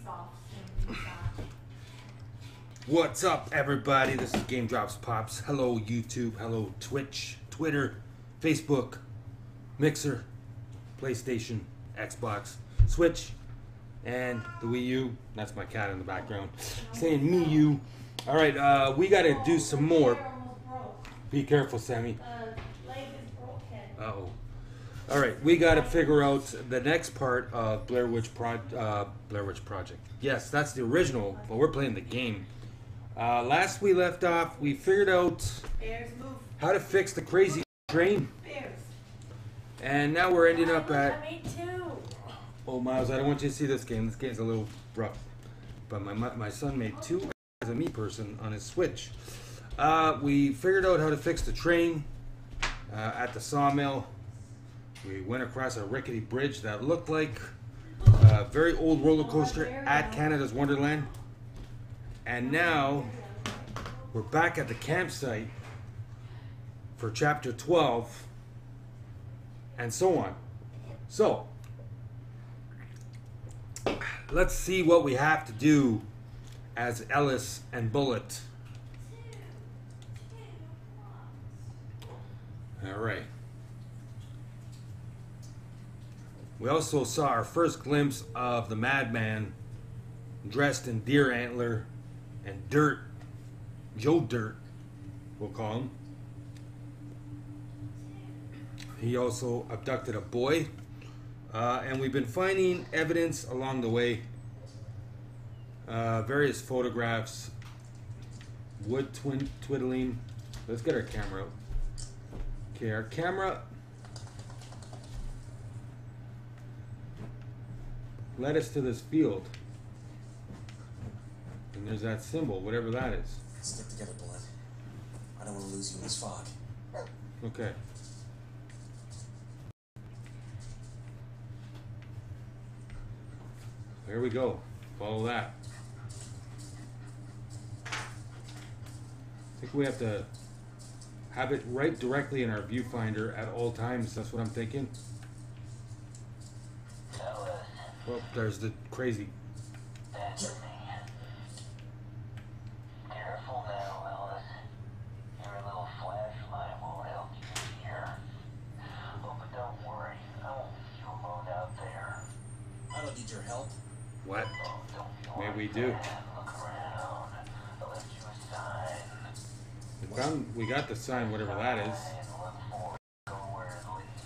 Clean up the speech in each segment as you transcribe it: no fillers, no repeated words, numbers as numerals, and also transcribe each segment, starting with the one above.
What's up, everybody? This is Game Drops Pops. Hello, YouTube. Hello, Twitch, Twitter, Facebook, Mixer, PlayStation, Xbox, Switch, and the Wii U. That's my cat in the background saying me, you. All right, we got to do some more. Be careful, Sammy. Uh-oh. All right, we got to figure out the next part of Blair Witch Project. Yes, that's the original, but we're playing the game. Last we left off, we figured out how to fix the crazy train. And now we're ending up at... Oh, Miles, I don't want you to see this game. This game's a little rough. But my son made two as a me person on his Switch. We figured out how to fix the train at the sawmill. We went across a rickety bridge that looked like a very old roller coaster at Canada's Wonderland. And now we're back at the campsite for chapter 12 and so on. So let's see what we have to do as Ellis and Bullet. All right. We also saw our first glimpse of the madman dressed in deer antler and dirt. Joe Dirt, we'll call him. He also abducted a boy. And we've been finding evidence along the way. Various photographs. Wood twiddling. Let's get our camera out. Okay, our camera led us to this field. And there's that symbol, whatever that is. Stick together, Bullet. I don't want to lose you in this fog. Okay. There we go. Follow that. I think we have to have it right directly in our viewfinder at all times. That's what I'm thinking. Well, there's the crazy. Careful now, Ellis. Your little flashlight won't help you here. Oh, but don't worry. I won't leave you alone out there. I don't need your help. What? Oh, don't be Maybe we like do. that. Look around. I left you a sign. We got the sign, whatever that is. And look for it. Go where it leads.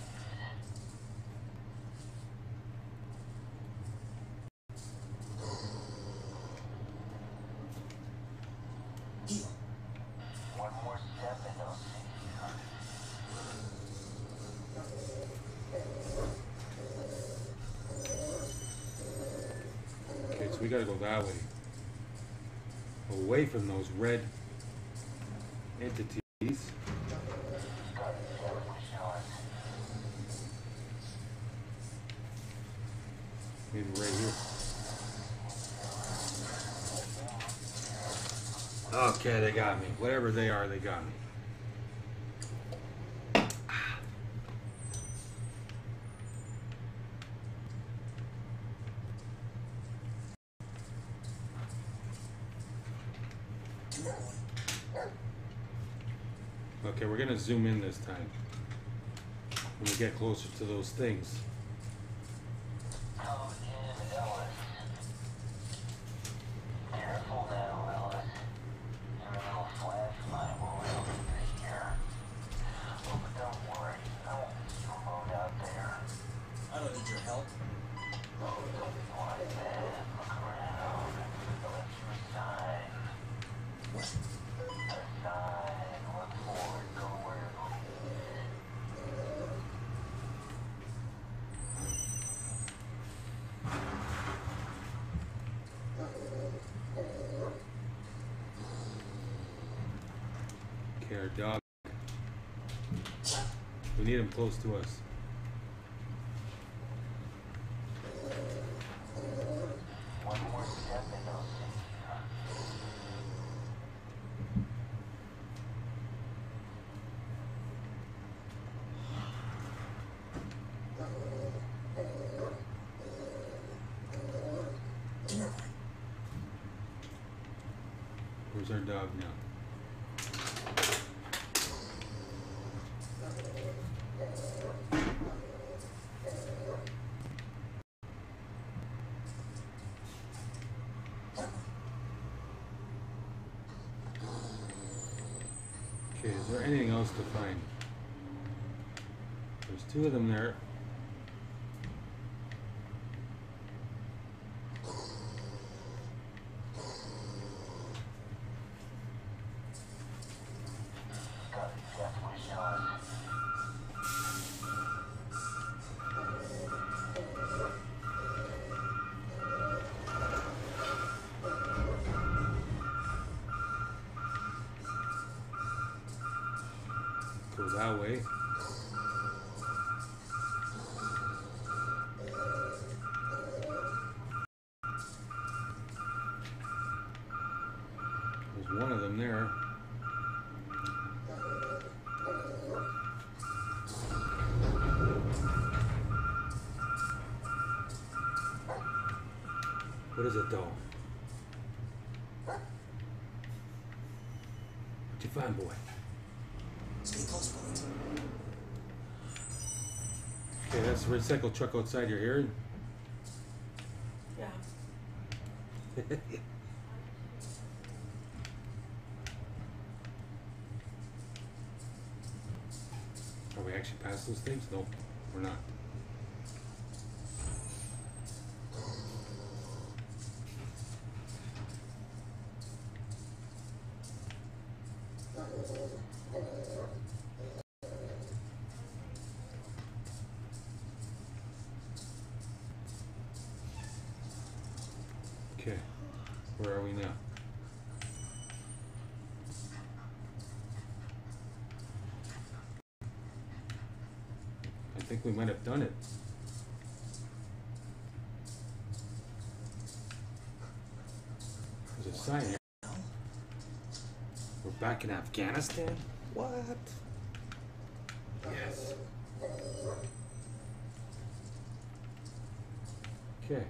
One more step and they'll see you. Okay, so we gotta go that way. Away from those red entities. Maybe right here. Okay, they got me. Whatever they are, they got me. Okay, we're gonna zoom in this time when we get closer to those things. Come in, Ellis. Careful now, Ellis. Your little flashlight won't help you here. Oh, but don't worry. I won't leave you alone out there. I don't need your help. Oh, don't be like that. Look around. I left you a sign. What? A sign. Look for it. Go where it leads. Okay, our dog. We need him close to us. One more step and they'll see Come here, boy. Where's our dog now? Okay, is there anything else to find? There's two of them there. Go that way. There's one of them there. What is it though? What'd you find, boy? Stay close, Bullet. Okay, that's the recycle truck outside your hearing. Yeah. Are we actually past those things? Nope, we're not. Okay, where are we now? I think we might have done it. There's a sign here. We're back in Afghanistan? What? Yes. Okay.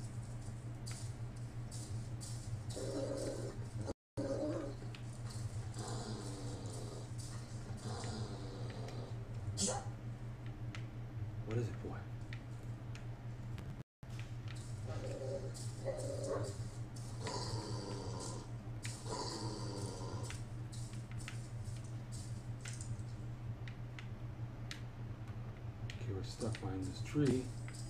What is it, boy? Okay, we're stuck behind this tree.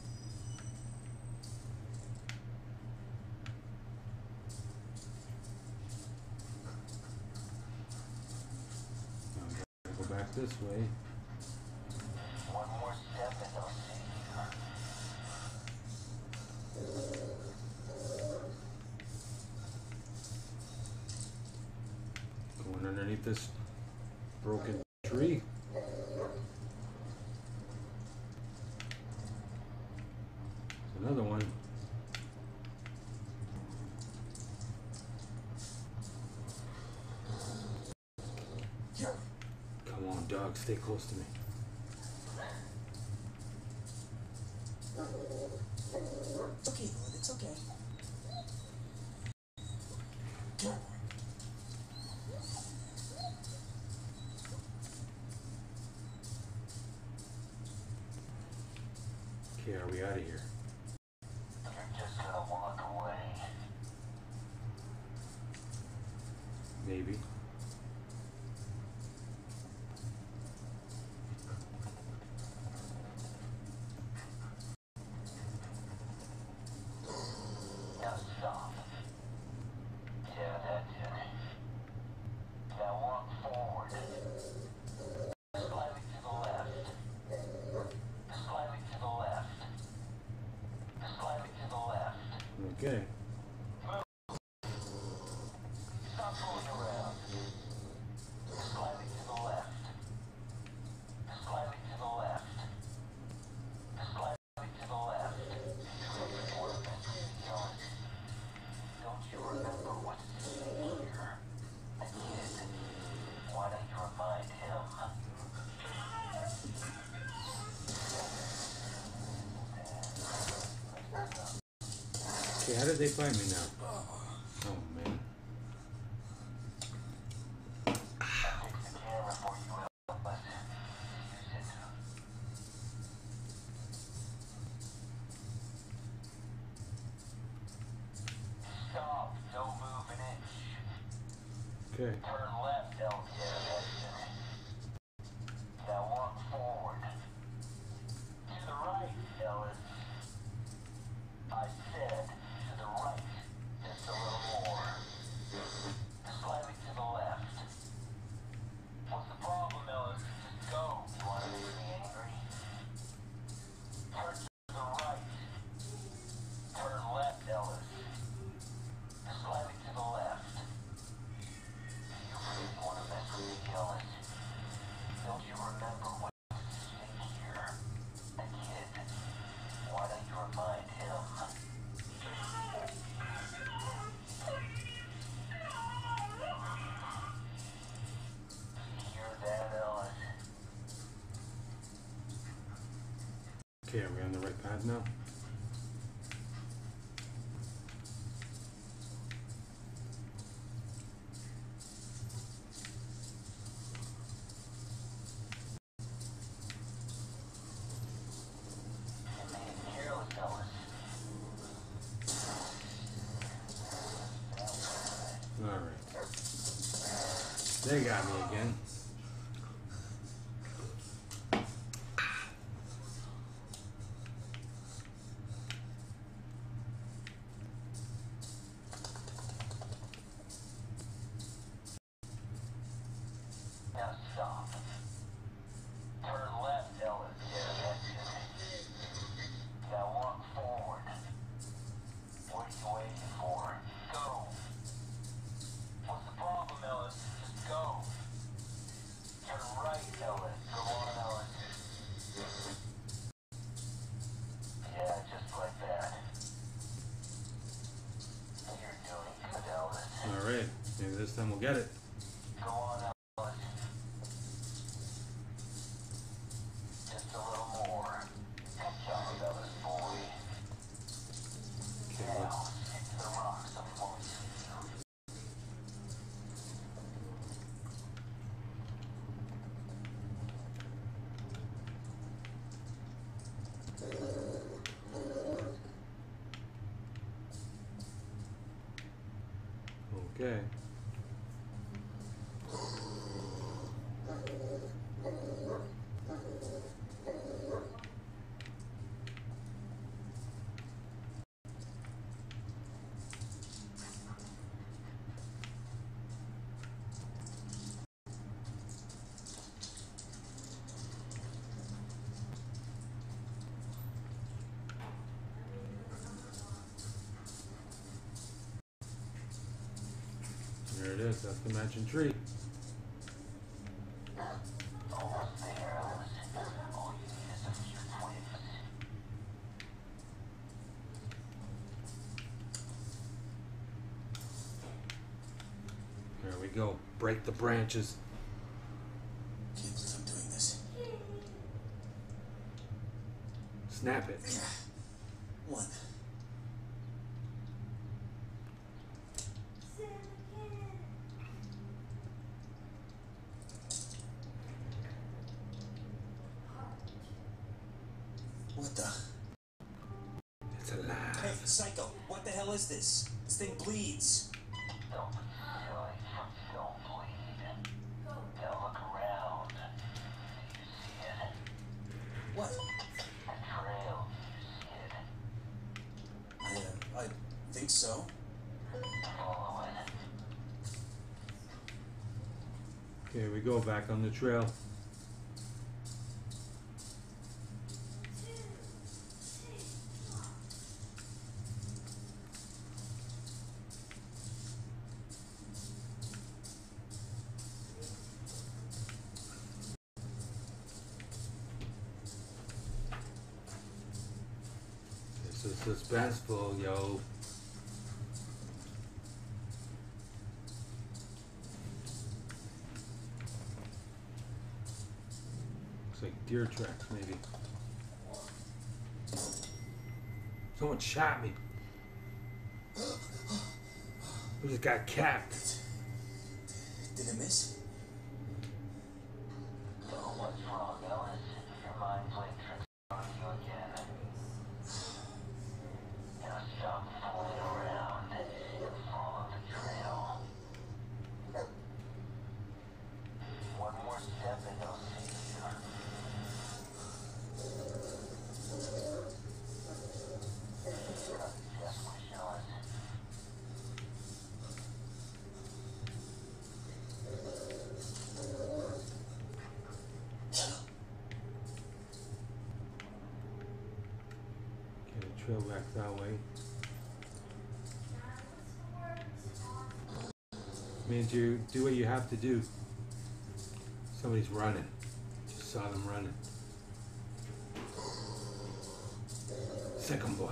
Now we gotta go back this way. One more step and they'll see Going underneath this broken tree. There's another one. Come on, dog, stay close to me. It's okay, Bullet. It's okay. Okay, are we out of here? you're just gonna walk away. Maybe. Now stop. Yeah, that's it. Now walk forward. Slightly to the left. Slightly to the left. Slightly to the left. Okay. Stop going around. Slightly to the left. Slightly to the left. Slightly to the left. Don't you remember what's here? A kid. Why don't you remind him? Okay, how did they find me now? Oh man. Okay. Turn left, Ellis. Now walk forward. To the right, Ellis. I said to the right. Just a little more. Slightly to the left. What's the problem, Ellis? Just go. You want to make me angry? Turn to the right. Turn left, Ellis. Slightly to the left. You really want to mess with me, Ellis? Don't you remember what you say here? A kid. Why don't you remind him? Hear that, Ellis? Okay, are we on the right path now? You're being careless, Ellis. Alright. They got me again. Now stop. Turn left, Ellis. Now walk forward. What are you waiting for? Go. What's the problem, Ellis? Just go. Turn right, Ellis. Go on, Ellis. Yeah, just like that. You're doing good, Ellis. Alright, maybe this time we'll get it. Go on, Ellis. Just a little more. Good job, Ellis, boy. Okay, Now, let's, stick to the rocks so we won't see you. okay. There it is, that's the matching tree. Almost there, Ellis. All you need is a few twigs. There we go. Break the branches. Can't believe I'm doing this. Snap it. One. What the? It's alive. Hey, Psycho, what the hell is this? This thing bleeds. Don't be silly. Don't bleed. Now look around. Do you see it? What? The trail. Do you see it? I think so. Follow it. Okay, we go back on the trail. This is suspenseful, yo. Looks like deer tracks, maybe. Someone shot me. We just got capped. Did it miss? Oh, what's wrong, Ellis? Your mind played tricks on you again. Now stop fooling around and follow the trail. trail back that way. Means you do what you have to do. Somebody's running. Just saw them running. Second boy.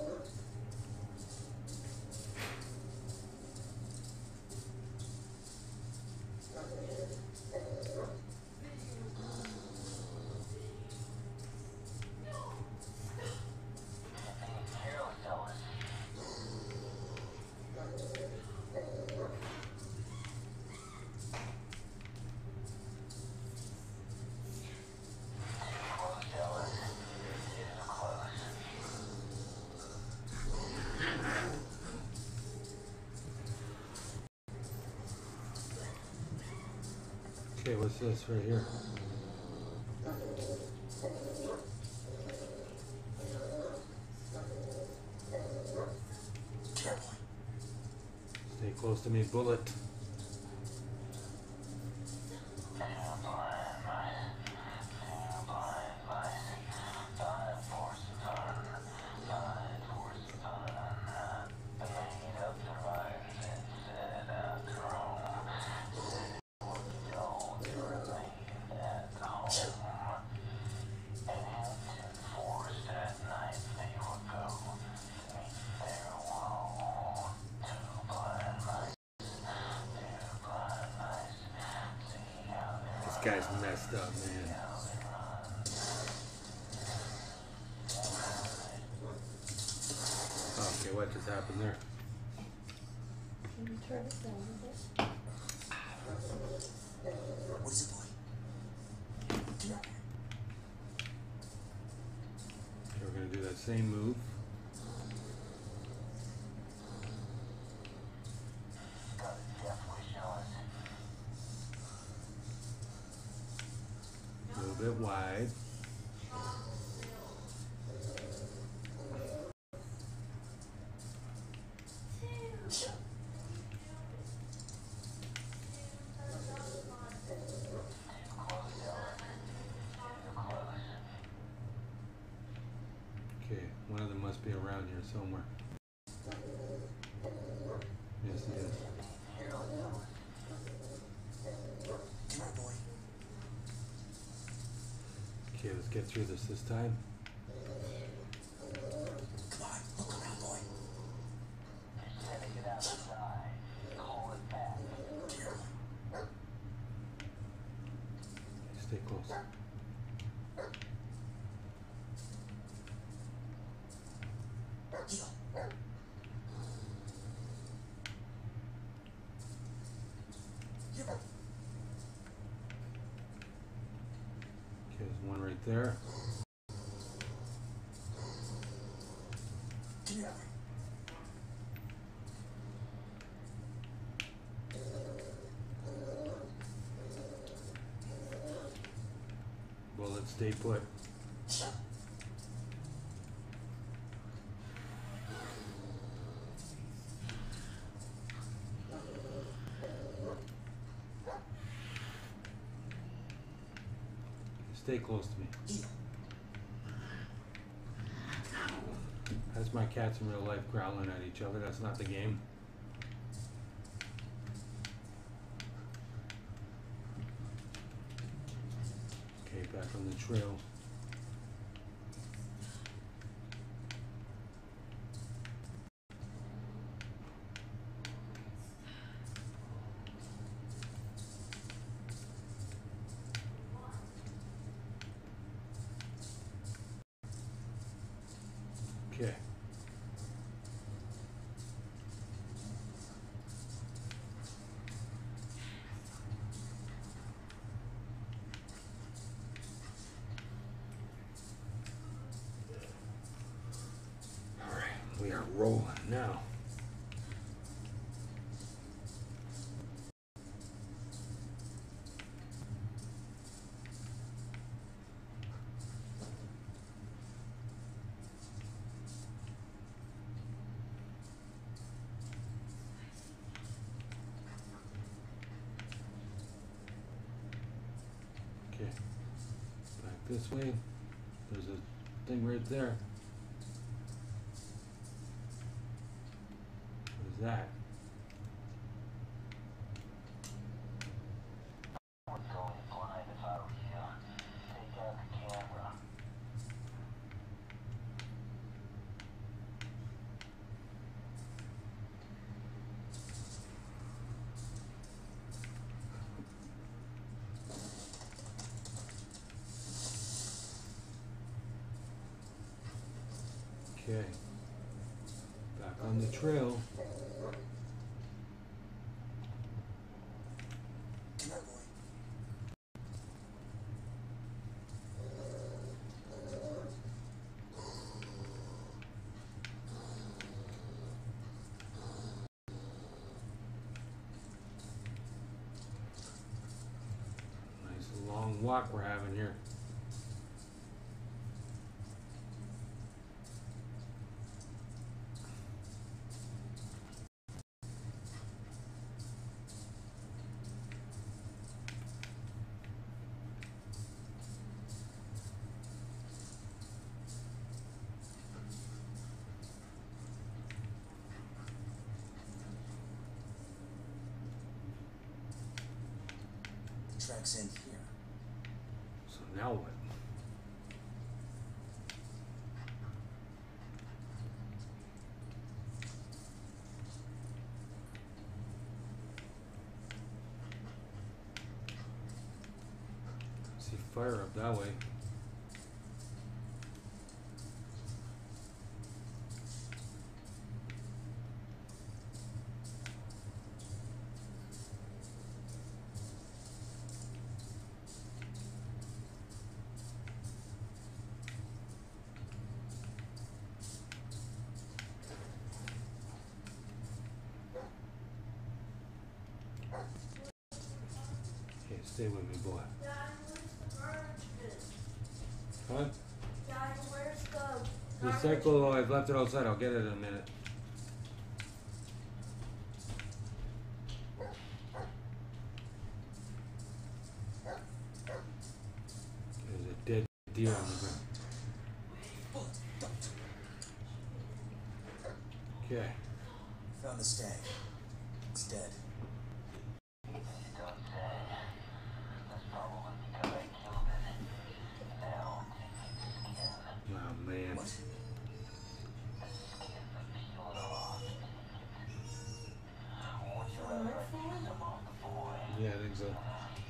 Okay, what's this right here? Stay close to me, bullet. This guy's messed up, man. Okay, what just happened there? Can you turn it down a bit? What is it, boy? Come here. Okay, we're gonna do that same move. A little bit wide. Okay, one of them must be around here somewhere. Yes, it is. Come here, boy. Okay, let's get through this time. Come on, look around, boy. Get outside. Call it back. Come here, boy. Stay close. Heel. Here, boy. Okay, there's one right there. Come here, boy. Bullet, stay put. Stay close to me. Heel. That's my cats in real life growling at each other. That's not the game. Okay, back on the trail. Okay. All right, we are rolling now. Okay, back this way. There's a thing right there. that. I would go in blind if I were you. Take out the camera. Okay. Back on the trail. Come here, boy. Nice long walk we're having here. Tracks in here. So now what? See fire up that way. Okay, stay with me, boy. Dad, where's the garbage bin? What? Dad, where's the The garbage cycle, I've left it outside. I'll get it in a minute. There's a dead deer on the ground. Okay. Found the stag. It's dead. Don't say. That's probably because I killed it. Now, take its skin. Oh man. What? Skin and peel it off. Would you on my rather I phone? take some off the boy? Yeah, I think so.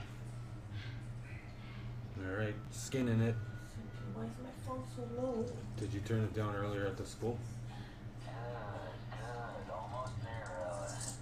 Alright, skinning it. Why is my phone so low? Did you turn it down earlier at the school? Good. Almost there, Alice.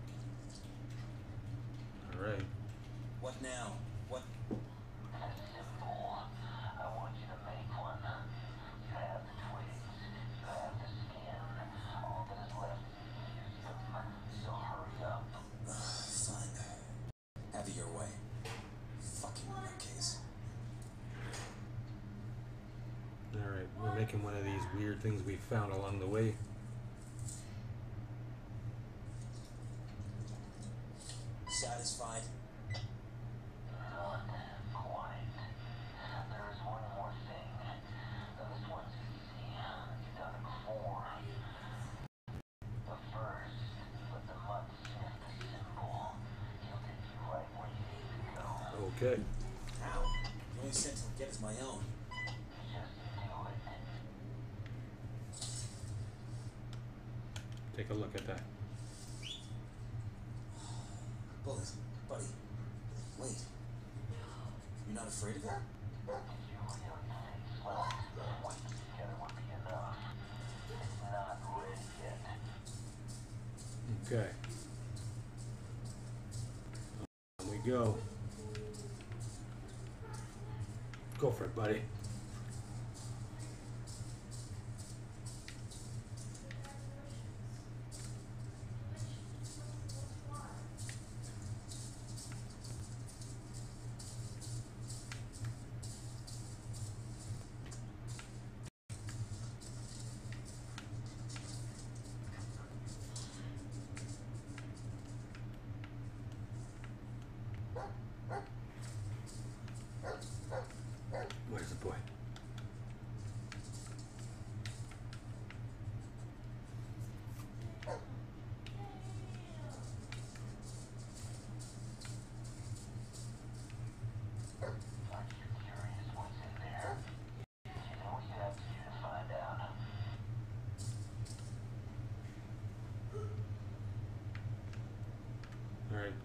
Alright. What now? What? Simple. I want you to make one. You have the twigs. You have the skin. All that is left is to use them. So hurry up. Fine. Have it your way. Fucking nutcase. Alright, we're making one of these weird things we found along the way. Satisfied? Not quite. There is one more thing. Now this one's easy. You've done it before. But first, let the mud sniff the symbol. He'll take you right where you need to go. Okay. Ow. The only sense I'll get is my own. Just do it. Take a look at that. Bullet, buddy. Wait. You're not afraid of it? Did you really think slapping the weights together would be enough? It's not ready yet. Okay. On we go. Go for it, buddy. Where's the boy?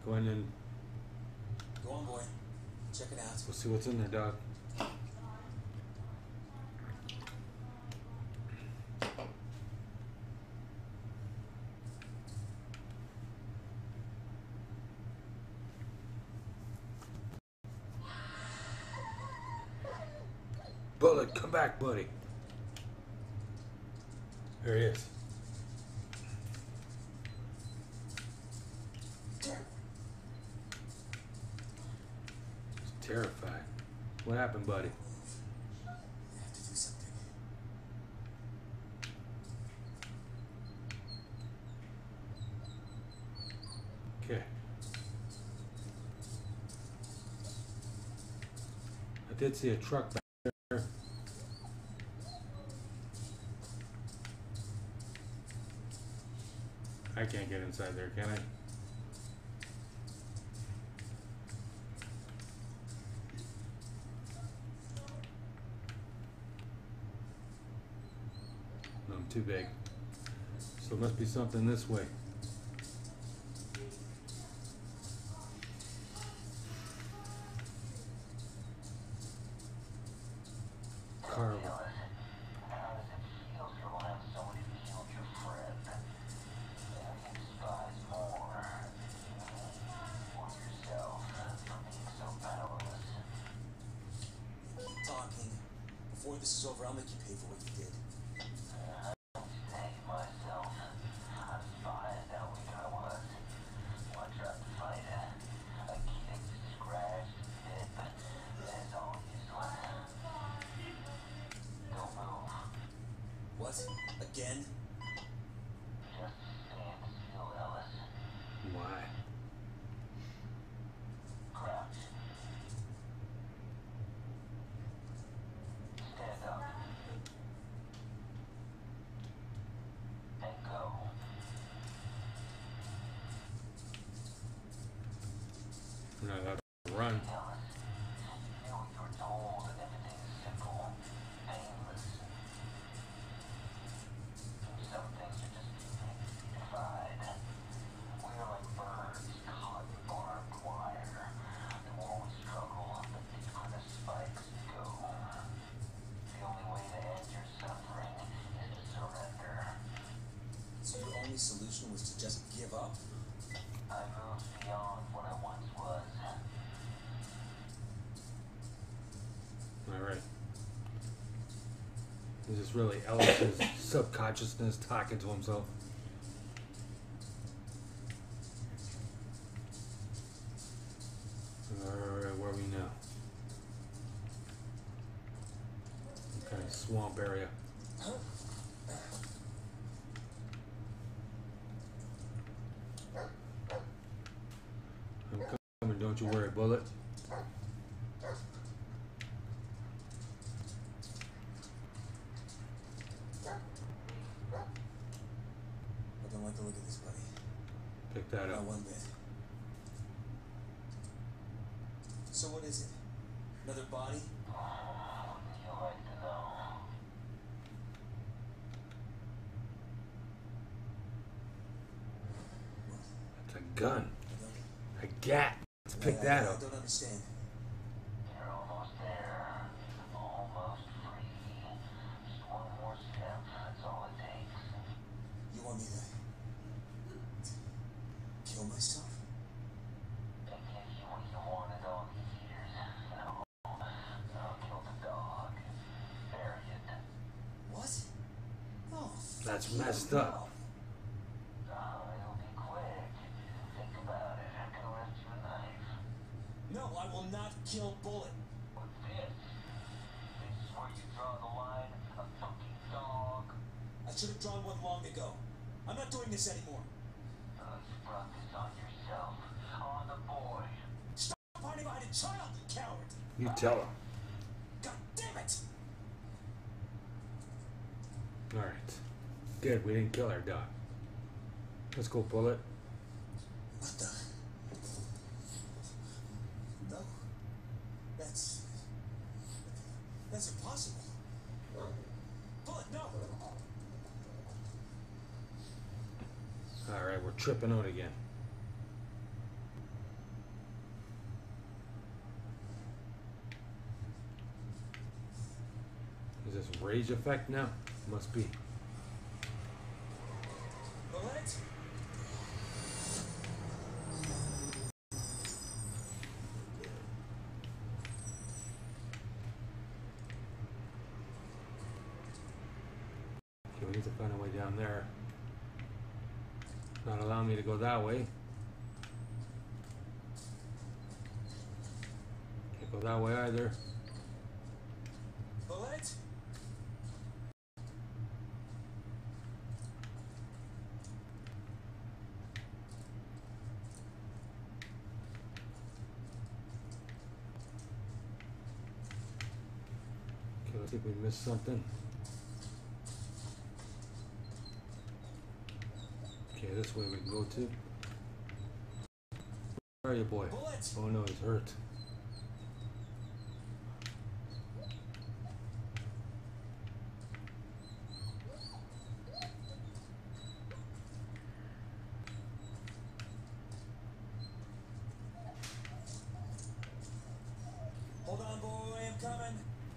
Go in and Go on, boy. Check it out. we'll see what's in there, dog. Bullet, come back, buddy. There he is. He's terrified. What happened, buddy? I have to do something. Okay. I did see a truck back there. I can't get inside there, can I? No, I'm too big. So it must be something this way. Carver. How does it feel to have somebody who killed your friend? Have you despise more? Or yourself for being so powerless? Talking. Before this is over, I'll make you pay for what you did. Hate myself. I despised how weak I was. I tried to fight it. A kick, scratched, hit, but it's all useless. Don't move. What? Again? Just stand still, Ellis. Why? Crouch. Stand up. And go. We're not allowed to run. Ellis, you know you were told that everything is simple, painless. Some things are just too big to be defied. We are like birds caught in barbed wire. The more we struggle, the deeper the spikes go. The only way to end your suffering is to surrender. So your only solution was to just give up? I moved beyond what I once was. All right. This is really Ellis's subconsciousness talking to himself. Alright, where are we now? Some kind of swamp area. I'm coming, don't you worry, Bullet. I don't like the look of this, buddy. Pick that Not up. one bit. So what is it? Another body? Wouldn't you like to know? It's a gun. I don't, A gat. Let's pick that I up. don't understand. You're almost there. Almost free. Just one more step. That's all it takes. You want me to kill myself? They gave you what you wanted all these years. No. I'll kill the dog. Bury it. What? Oh, That's fuck you, messed up. It'll be quick. Think about it. I can arrest you a knife. No, I will not kill Bullet. With this. This is where you draw the line. A fucking dog. I should have drawn one long ago. I'm not doing this anymore. You brought this on yourself. On the boy. Stop hiding behind a child, you coward! You tell him. God damn it! Alright. Good, we didn't kill our dog. Let's go, Bullet. What the? No. That's impossible. Bullet, no! Alright, we're tripping out again. rage effect now? Must be. Bullet? Okay, we need to find a way down there. Not allowing me to go that way. Can't go that way either. Bullet? Okay, let's see if we missed something. Okay, this way we can go to. Where are you, boy? Bullet! Oh no, he's hurt. Hold on, boy, I'm coming.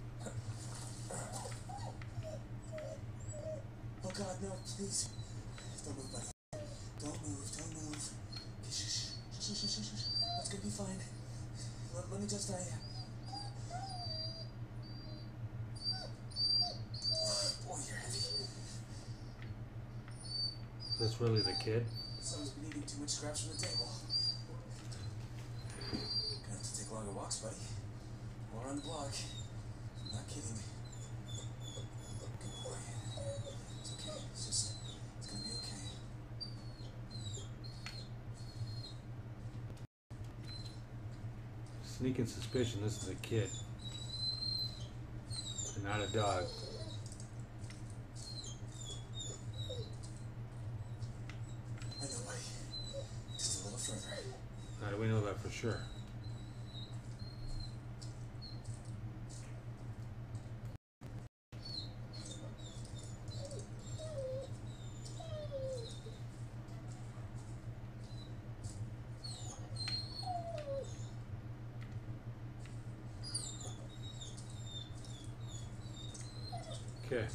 Oh God, no, please. Don't move, buddy. Don't move, don't move. Okay, shh, shh, shh, shh, shh, shh. It's gonna be fine. Let me just, boy, you're heavy. That's really the kid. Someone's been eating too much scraps from the table. Gonna have to take longer walks, buddy. Or on the block. I'm not kidding. Good boy. It's okay. It's gonna be okay. Sneaking suspicion this is a kid. And not a dog. I know, buddy. Just a little further. How do we know that for sure? Okay.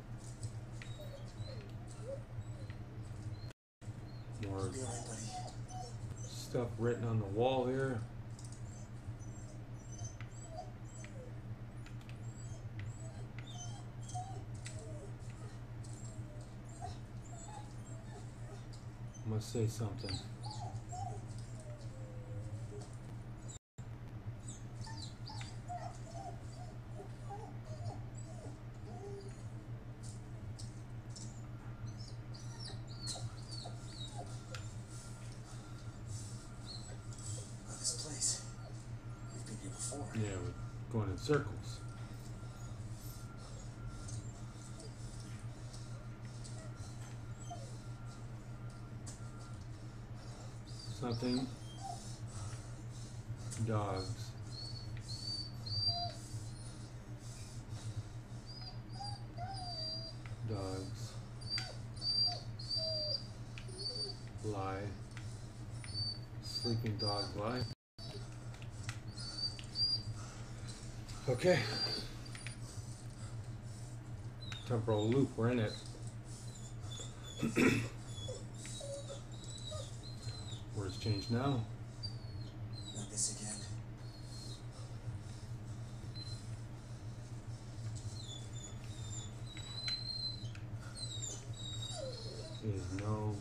More You'll be alright, buddy. stuff written on the wall here. Must say something. Oh, this place. We've been here before. Yeah, we're going in circles. Something. Dogs. Dogs. Lie. Sleeping dog lie. Okay. Temporal loop, we're in it. Words change now. Not this again. Is no.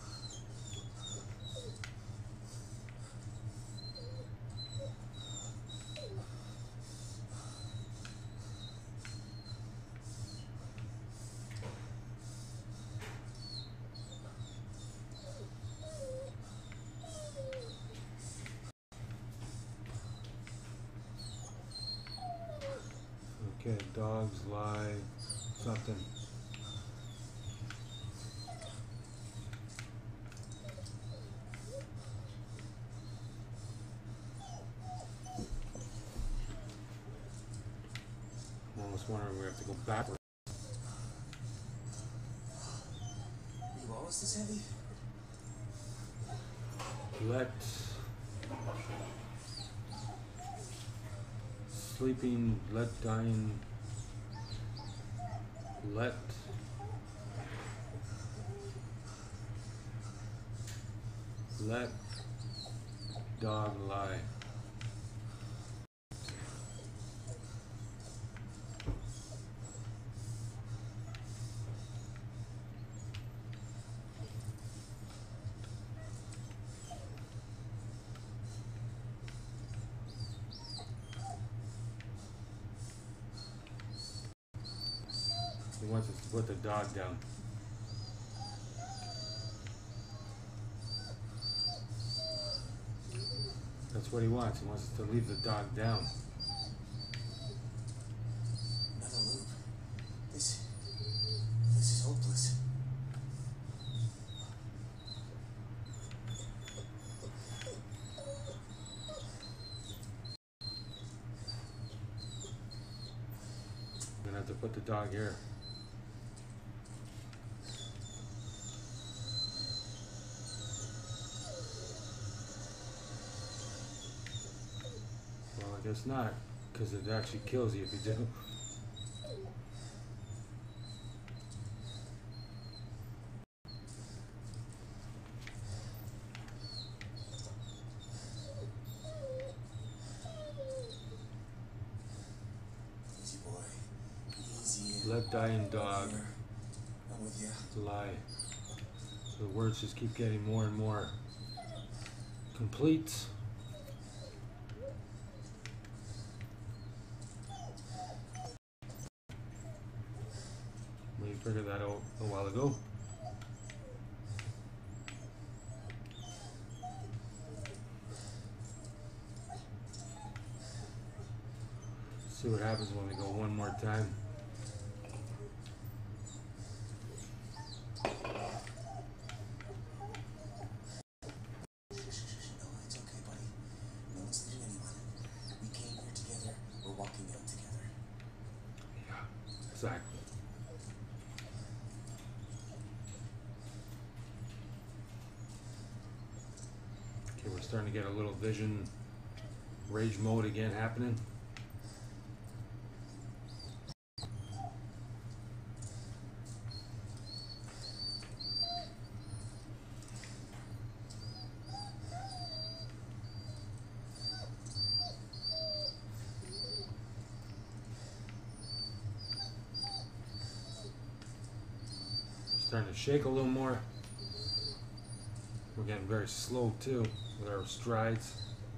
Okay, dogs lie, something. I'm almost wondering we have to go backwards. Were you always this heavy? Let sleeping, let dying. Let dog lie. He wants us to put the dog down. That's what he wants. He wants us to leave the dog down. Another loop. This is hopeless. I'm gonna have to put the dog here. Well, I guess not, because it actually kills you if you do. Easy boy. Easy. Let dying dog Here. I'm with you. lie. So the words just keep getting more and more complete. We figured that out a while ago. See what happens when we go one more time. No, it's okay, buddy. No one's leaving anyone. We came here together. We're walking out together. Yeah, exactly. Okay, we're starting to get a little vision rage mode again happening. Starting to shake a little more. We're getting very slow too with our strides.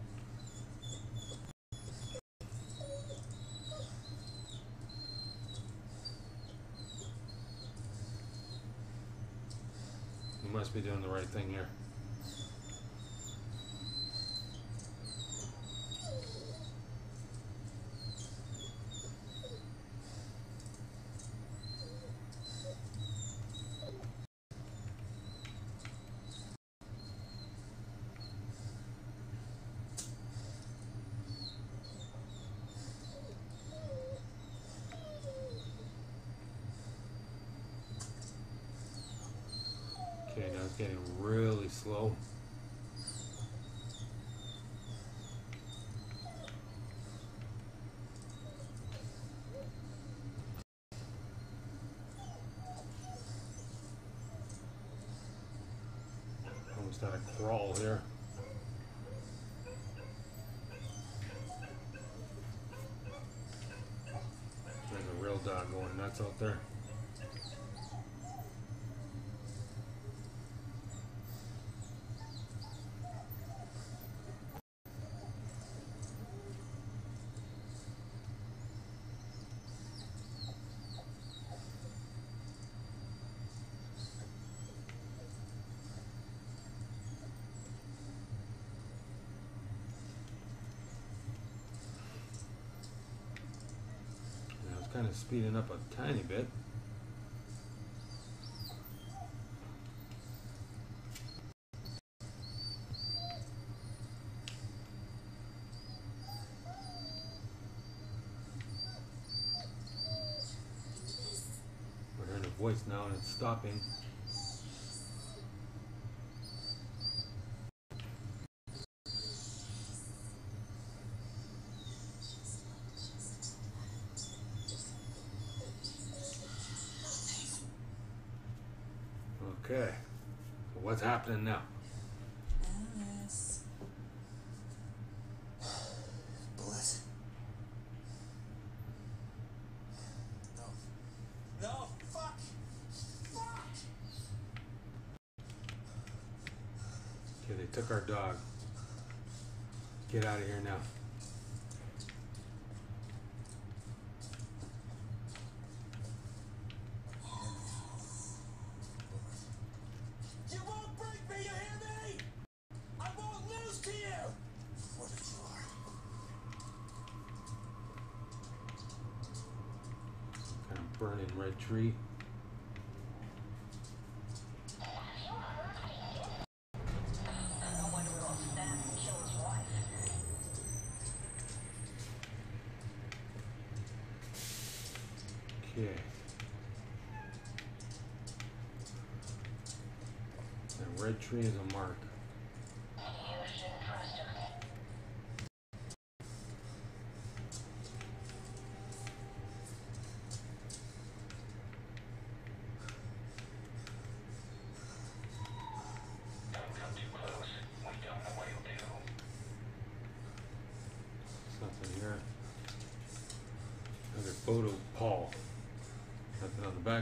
We must be doing the right thing here. Okay, now it's getting really slow. Almost had a crawl here. There's a real dog going nuts out there. Now it's kind of speeding up a tiny bit. We're hearing a voice now and it's stopping. Okay. So what's happening now? Alice. Bullet. No. No! Fuck! Fuck! Okay, they took our dog. Get out of here now. You won't break me, you hear me? I won't lose to you! What if you are? Kind of burning red tree. Okay. That red tree is a mark. Something here. Another photo, Paul. Nothing on the back.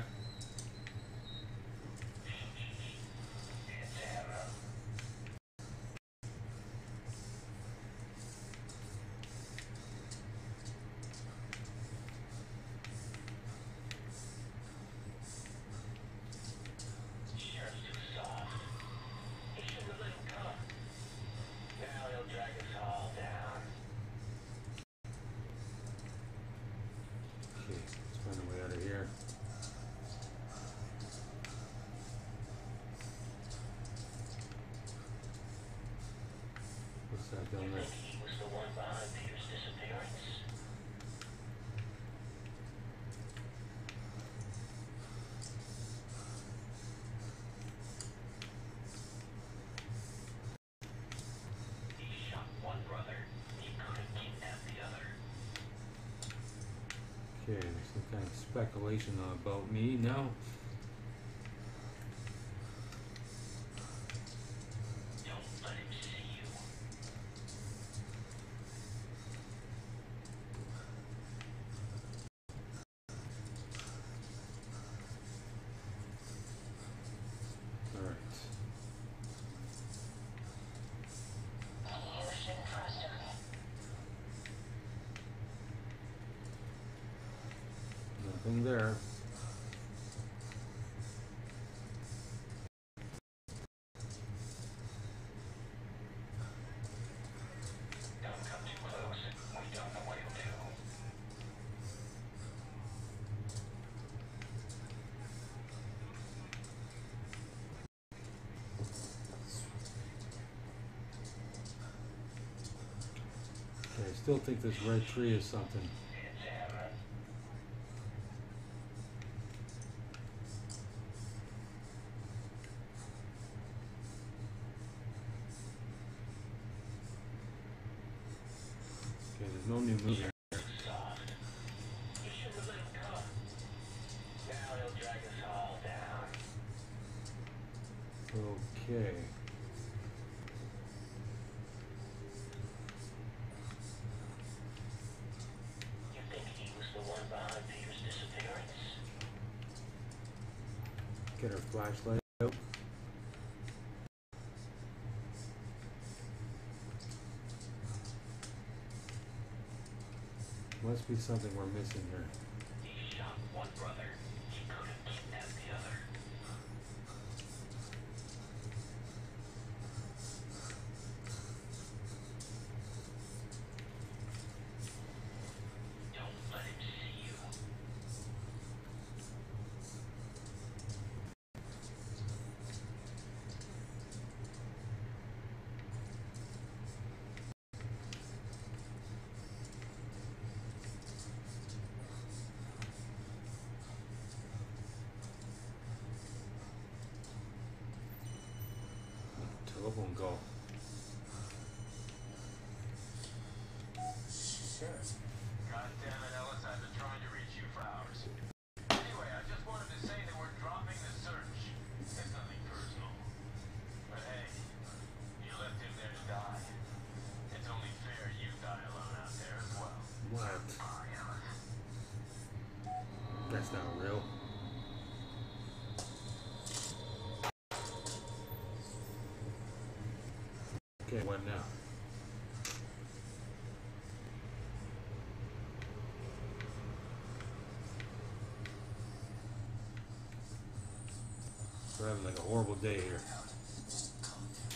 Okay, let's find a way out of here. What's that down there? He was the one behind Peter's disappearance. He shot one brother. He could have kidnapped the other. Okay, there's some kind of speculation about me now. Don't let him see you. Alright. You shouldn't trust him. Nothing there. Don't come too close. We don't know what he'll do. Okay, I still think this red tree is something. It's Aaron. Okay, there's no new movie. Soft. You shouldn't have let him come. Now he'll drag us all down. Okay. You think he was the one behind Peter's disappearance? Get our flashlight out. Must be something we're missing here. He shot one brother. He could have kidnapped the other. Don't let him see you. Telephone call. Sheriff. God damn it, Ellis, I've been trying to reach you for hours. Anyway, I just wanted to say that we're dropping the search. There's nothing Okay, what now? We're having like a horrible day here. Just calm down.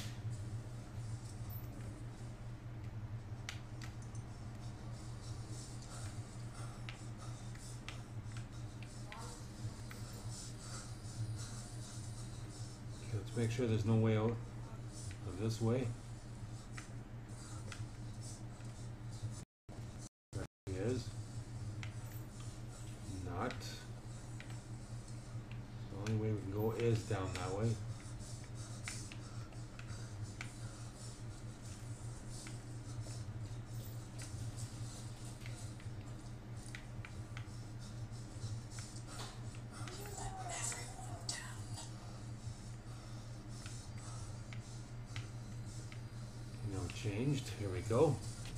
Okay, let's make sure there's no way out of this way. There he is. Not. The only way we can go is down that way. Now changed. Here we go.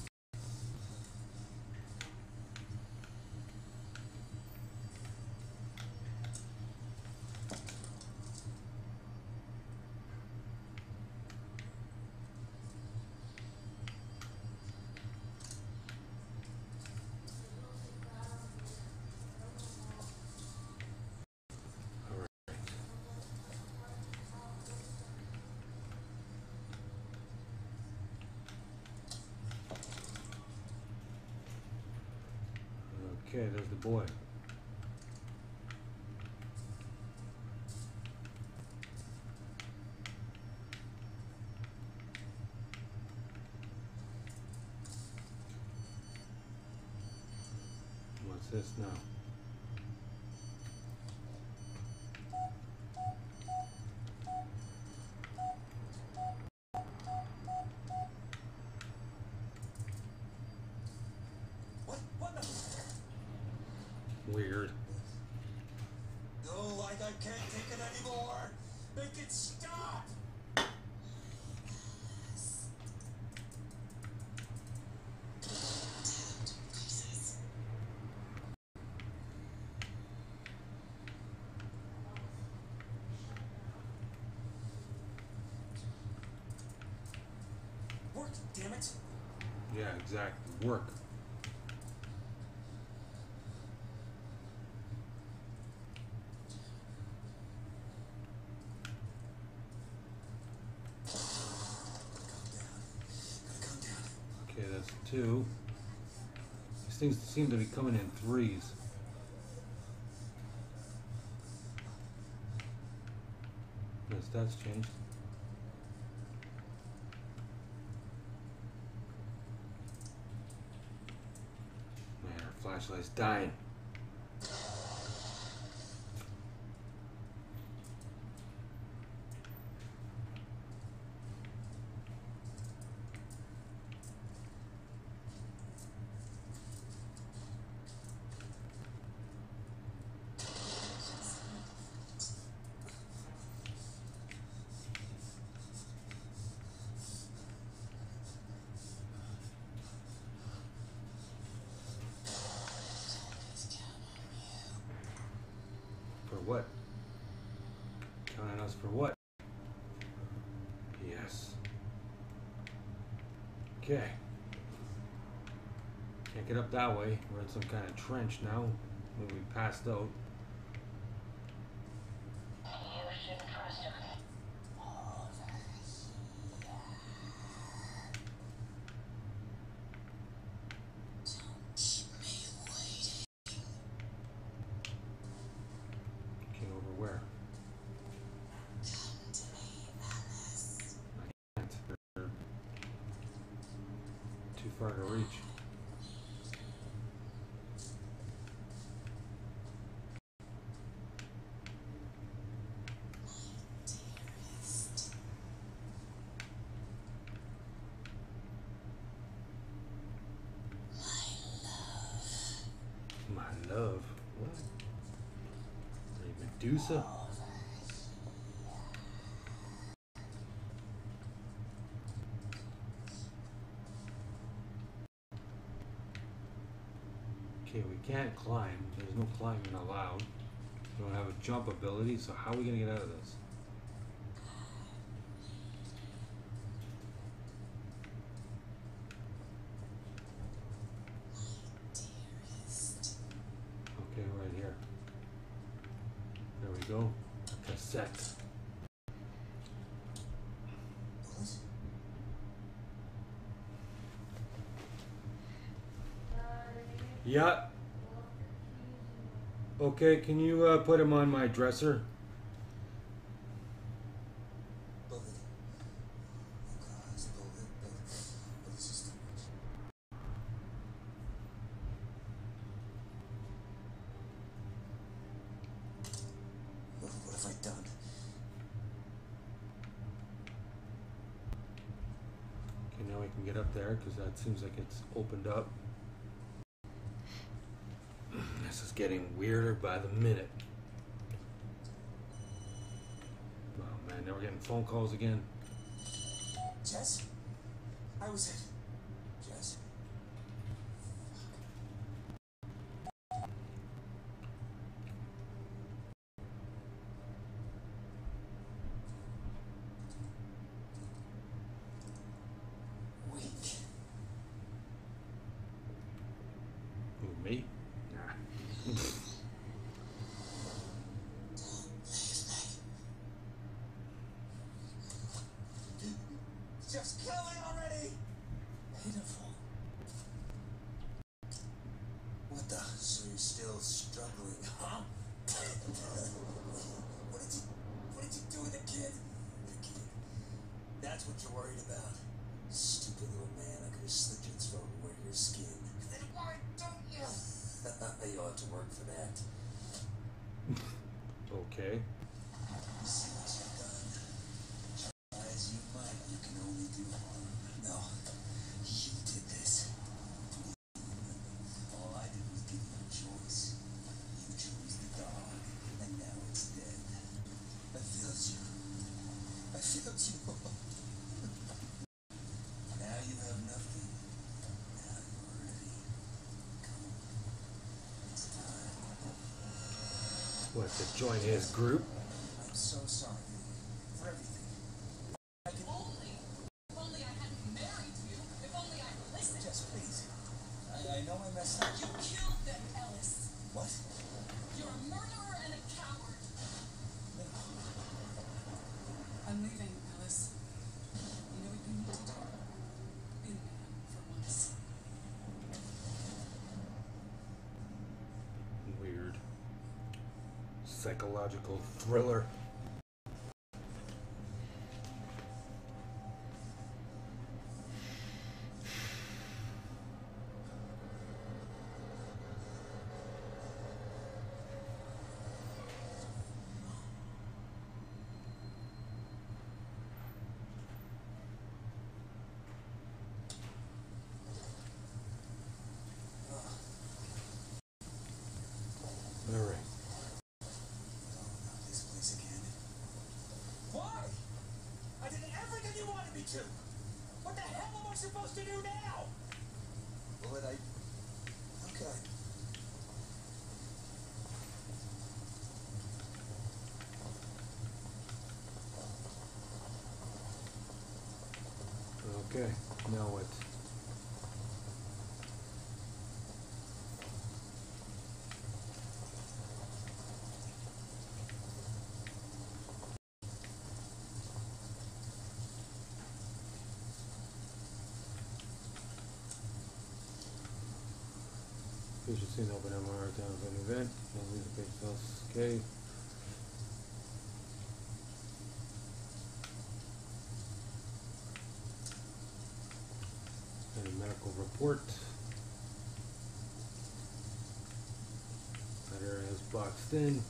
Okay, there's the boy. What's this now? What the? Weird. No, I can't take it anymore. Make it stop. Work, damn it. Yeah, exactly. Work. Okay, that's two. These things seem to be coming in threes. Yes, that's changed. Man, our flashlight's dying. For what? Counting us for what? Yes. Okay. Can't get up that way. We're in some kind of trench now. Maybe we passed out. You shouldn't trust him. Okay, over where? I can't. They're too far to reach. My love. What? Are you Medusa? Okay, we can't climb. There's no climbing allowed. We don't have a jump ability, so how are we gonna get out of this? go. Cassette. Bullet? Yeah. Okay, can you put him on my dresser? Bullet. Oh God, it's bullet. But this is too much. What have I done? Okay, now we can get up there because that seems like it's opened up. This is getting weirder by the minute. Oh man, now we're getting phone calls again. Jess? How was it? Jess? Weak. Who, me? Just kill me already! Pitiful. What the? So you're still struggling, huh? What did you do with the kid? The kid. That's what you're worried about. Stupid little man, I could have slit your throat and wear your skin. Then why don't you? You ought to work for that. Okay. See what you've done. Try as you might, you can only do harm. No, you did this. All I did was give you a choice. You chose the dog, and now it's dead. I failed you. I failed you. Now you have nothing. Now you're ready. Come on. It's time. What, to join his group? I'm so sorry for everything. I can If only I hadn't married you. If only I'd listened. Just please. I know I messed up. You killed them, Ellis. What? You're a murderer and a coward. I'm leaving, Ellis. You know what you need to do? Be a man for once. Weird. Psychological thriller. All right. Not this place again. Why? I did everything you wanted me to. What the hell am I supposed to do now? Bullet, how could I? Okay, now what? You should see an open MR down of an event. And leave the page else. Okay. And a medical report. That area is boxed in.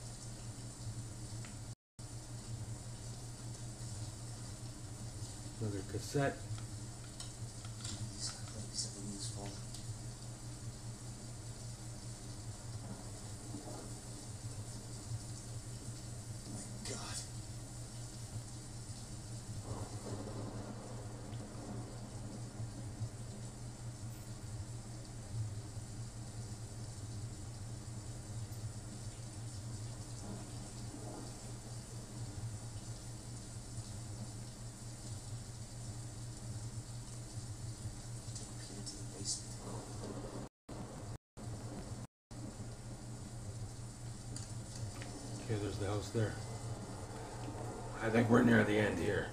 Another cassette. Please, let me something useful. My God. there's the house there. I think we're near the end here.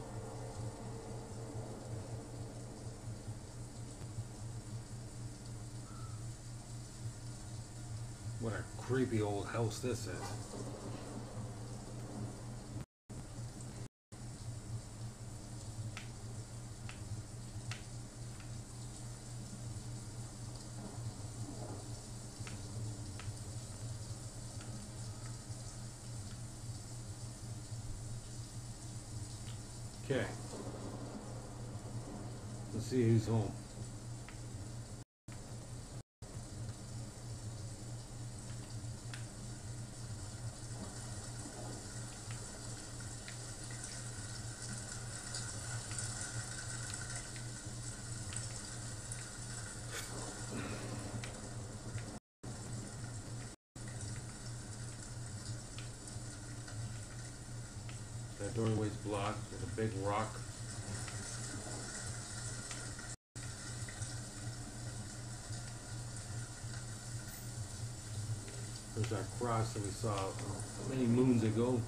What a creepy old house this is. Okay. Let's see who's home. That doorway's blocked with a big rock. There's that cross that we saw many moons ago.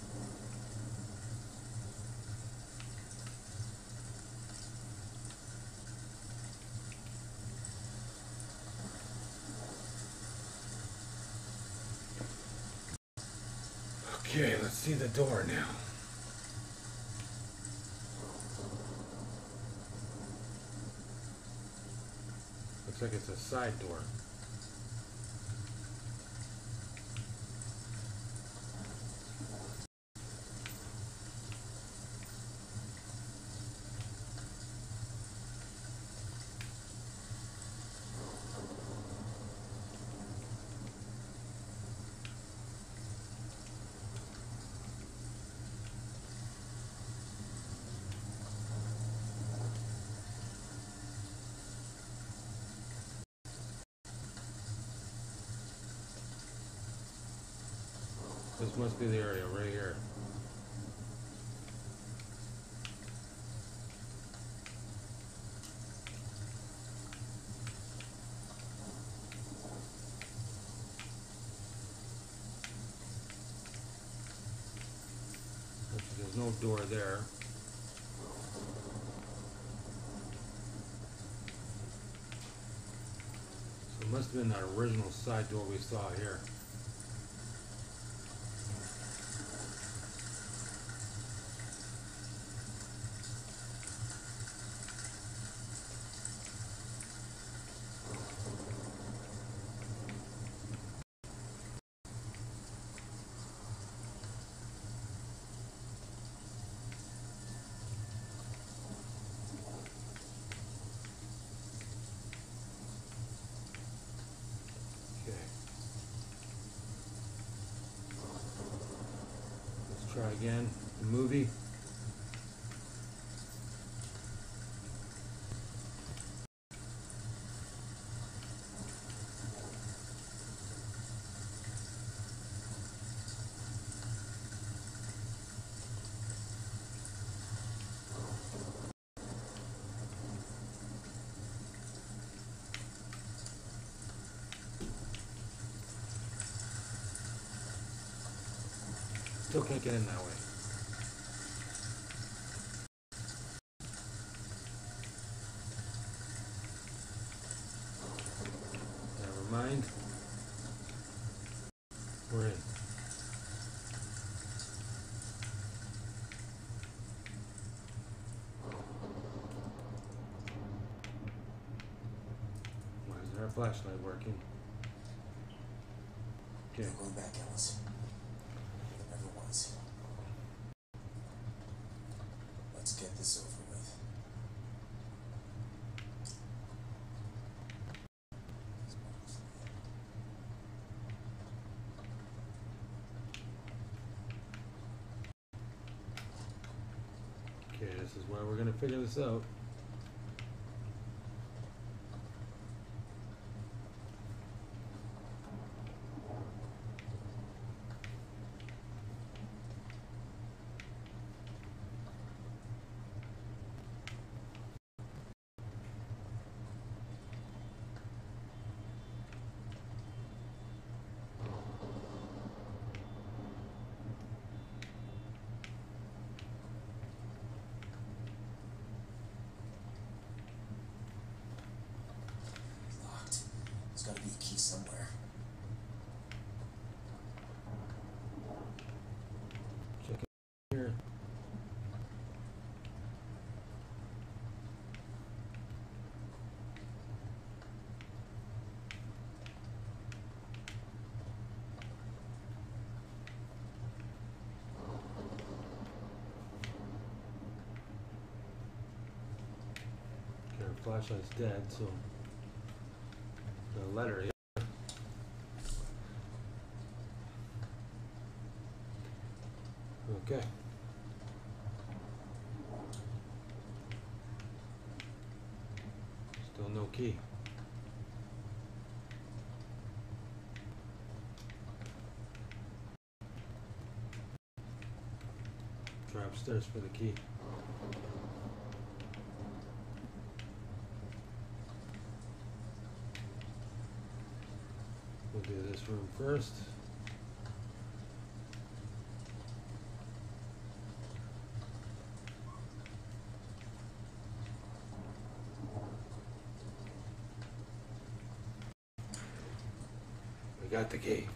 Okay, let's see the door now. Looks like it's a side door. This must be the area right here. There's no door there. So it must have been that original side door we saw here. Try again. The movie. Still can't get in that way. Never mind. We're in. Why isn't our flashlight working? Okay. I'm going back, Alice. There never was. Let's get this over with. Okay, this is where we're gonna figure this out. flashlight's dead, so the letter here. Okay. Still no key. Try upstairs for the key. We'll do this room first. We got the key.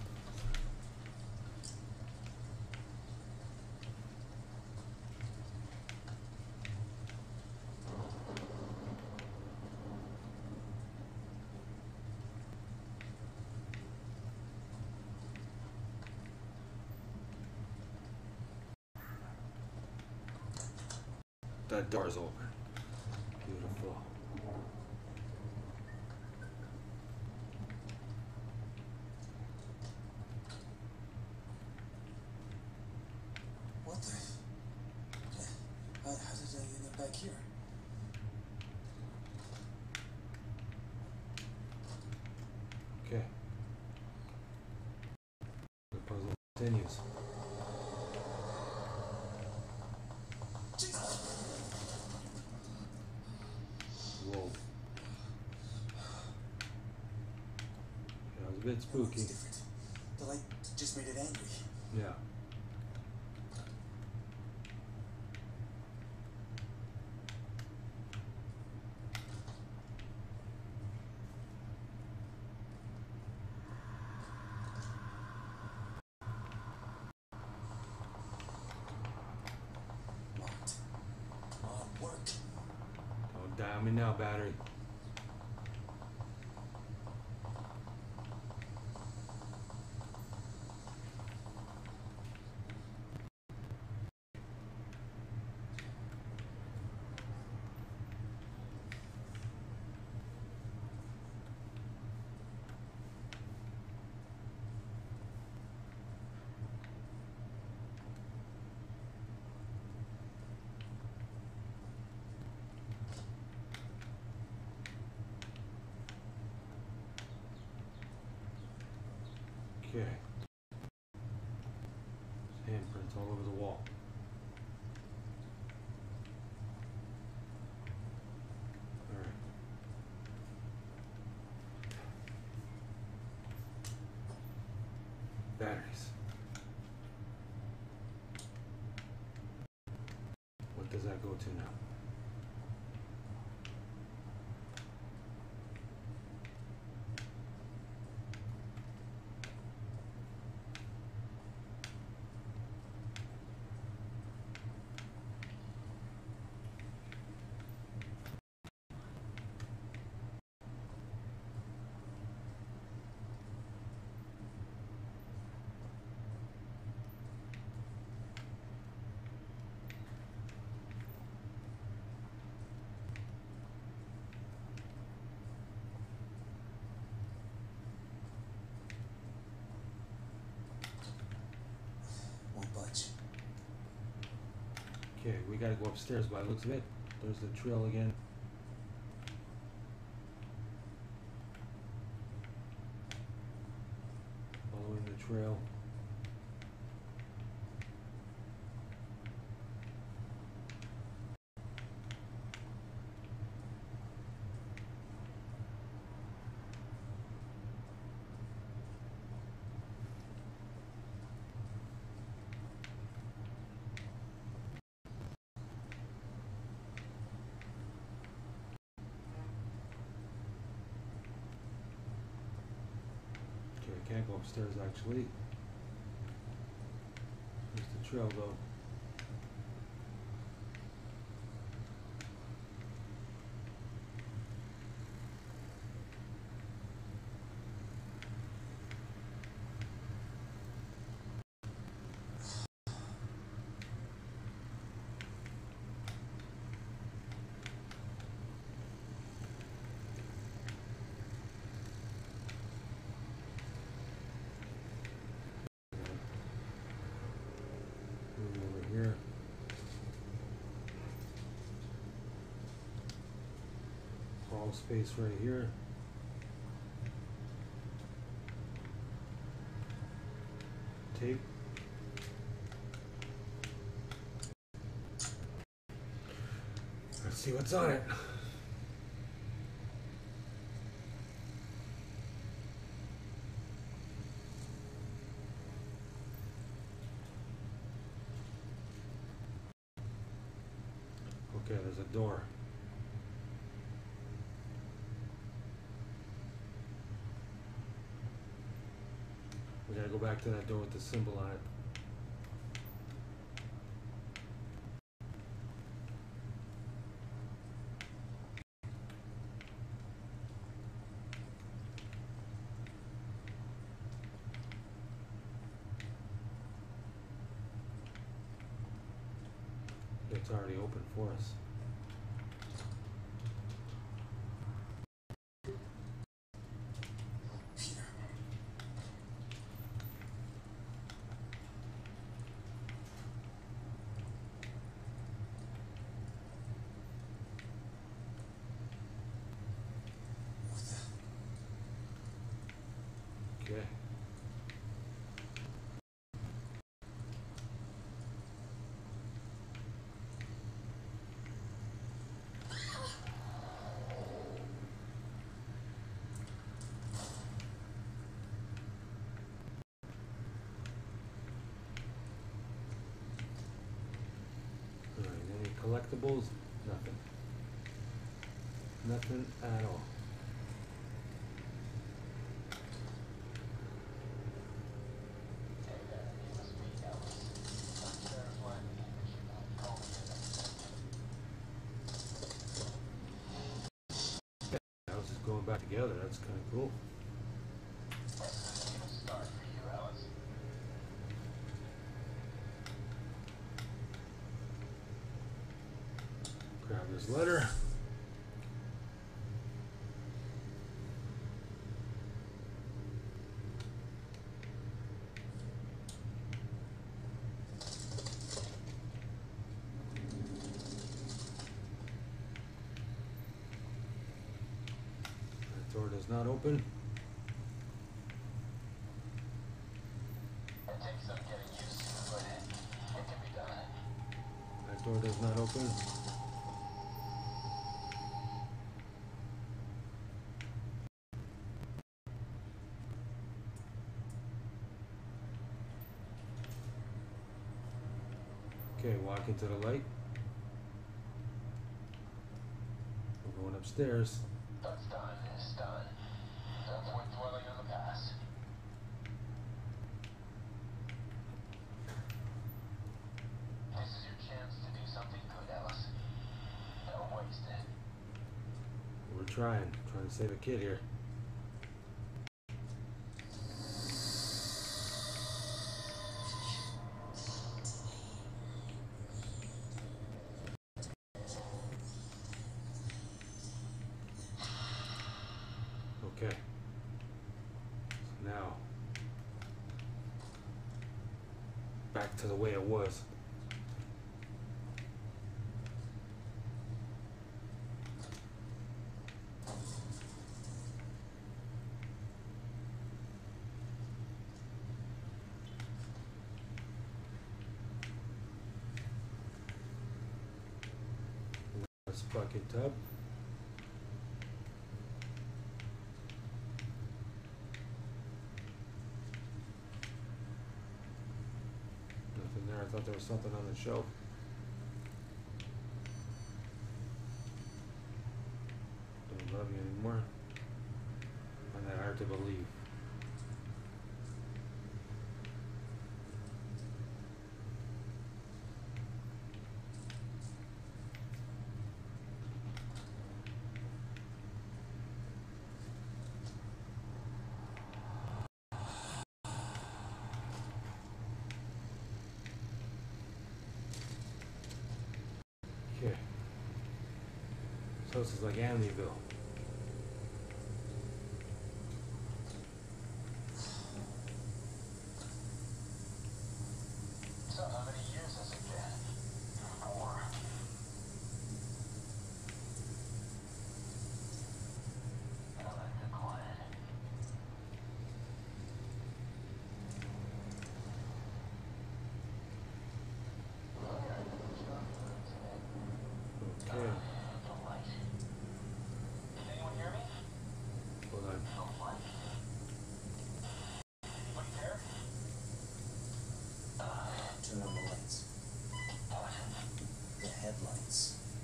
That door's open. Beautiful. What the? How did I end up back here? Okay. The puzzle continues. Whoa. That was a bit spooky. It's different. The light just made it angry. Yeah. Locked. Come on, work. Don't die on me now, battery. Okay. There's handprints all over the wall. Alright. Batteries. What does that go to now? Won't budge. Okay, we gotta go upstairs by the looks of it. There's the trail again. Following the trail. Okay, I can't go upstairs actually. There's the trail though. Small space right here. Tape. Let's see what's on it. Okay, there's a door. We gotta go back to that door with the symbol on it. It's already open for us. Okay. Alright, any collectibles? Nothing. Nothing at all. Houses going back together, that's kind of cool. Start for you, Alice. Grab this letter. That door does not open. It takes some getting used to, but it can be done. That door does not open. Okay, walk into the light. We're going upstairs. What's done is done. Don't avoid dwelling on the past. This is your chance to do something good, Alice. Don't waste it. We're trying to save a kid here. Okay. So now, back to the way it was. This bucket tub. Nothing there. I thought there was something on the shelf. Don't love you anymore. Find that hard to believe. Okay. So this is like Amityville. So how many years has it been? 4.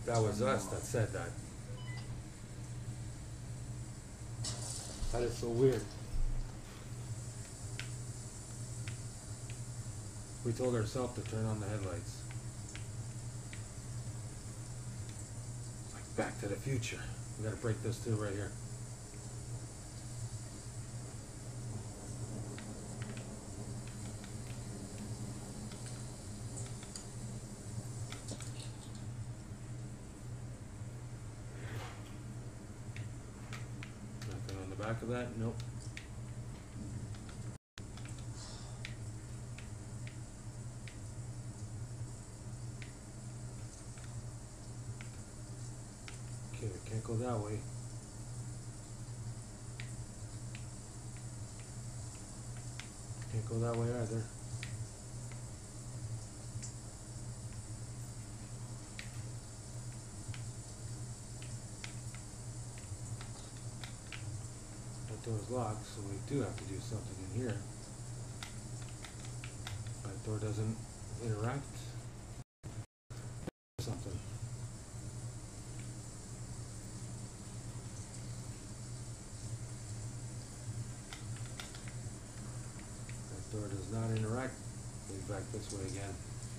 That was us that said that. That is so weird. We told ourselves to turn on the headlights. It's like Back to the Future. We gotta break this too right here. Nothing on the back of that? Nope. Okay, we can't go that way. Can't go that way either. That door's locked, so we do have to do something in here. That door doesn't interact. Something. That door does not interact. Move back this way again.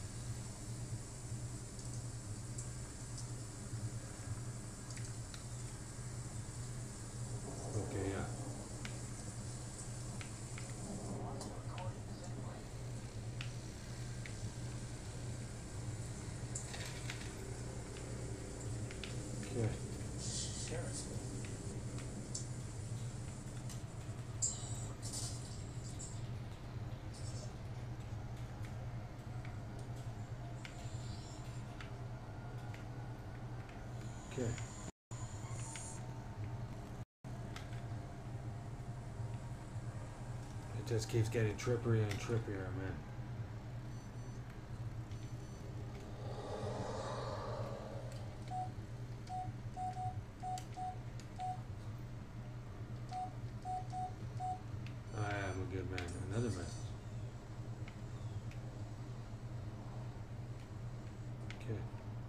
Okay, yeah. Okay. Sheriff. Okay. It just keeps getting trippier and trippier, man. I am a good man. Another message. Okay.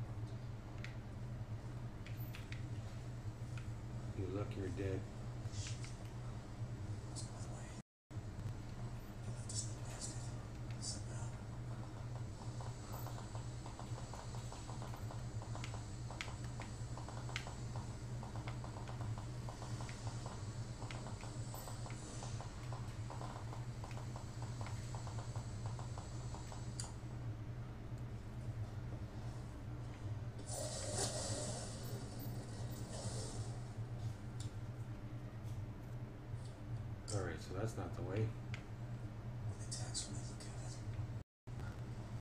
You look, you're dead. It's by the way. You left us in the basket. Somehow. Alright, so that's not the way. When they tax when they look at it.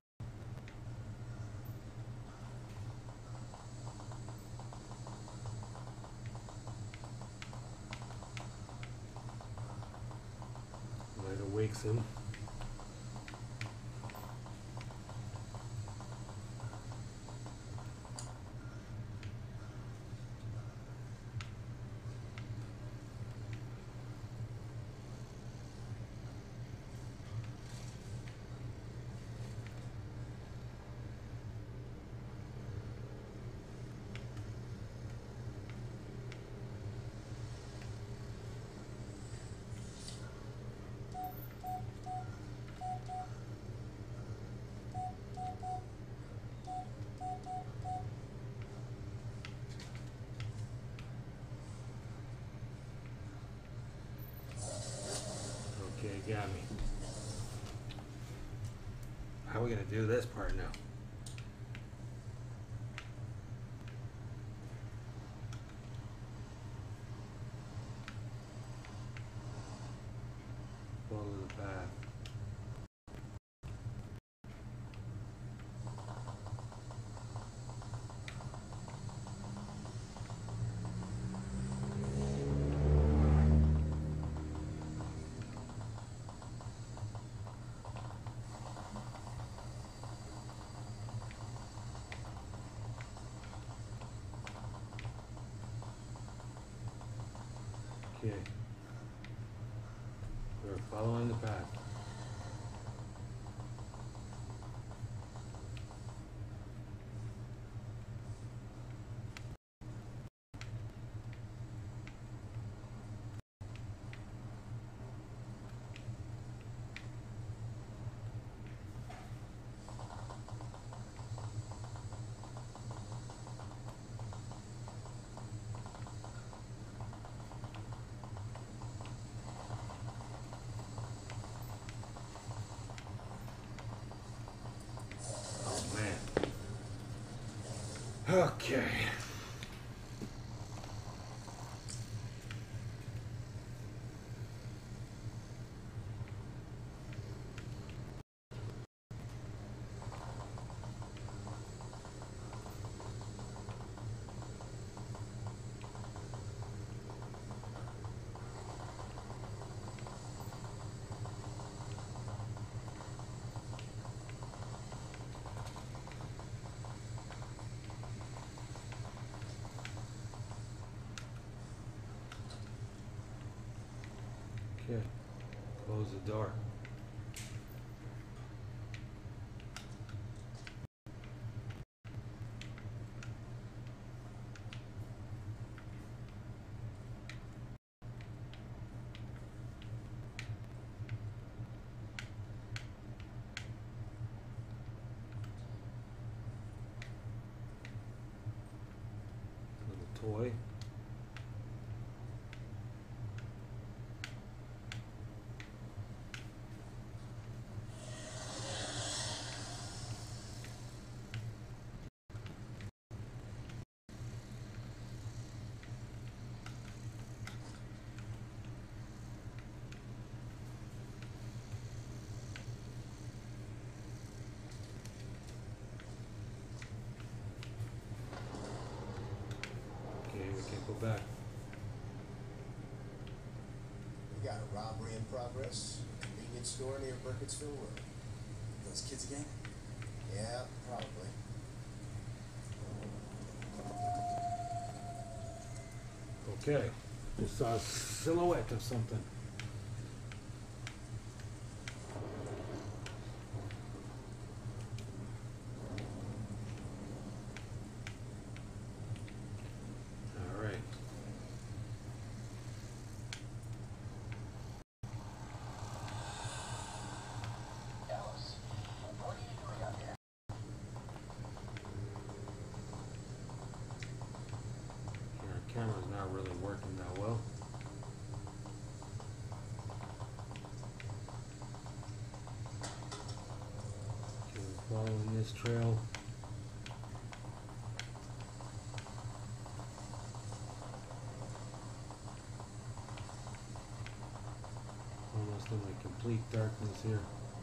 Light awakes him. Okay, got me. How are we gonna do this part now? Follow the path. Okay. We're following the path. Okay. Okay. Close the door. Little toy. Okay, we can't go back. We got a robbery in progress. Convenience store near Burkittsville Road. Those kids again? Yeah, probably. Okay. Just saw a silhouette of something. All right. Alice, what are you doing out here? Our camera's not really working that well. Okay, we're following this trail. Almost in the complete darkness here.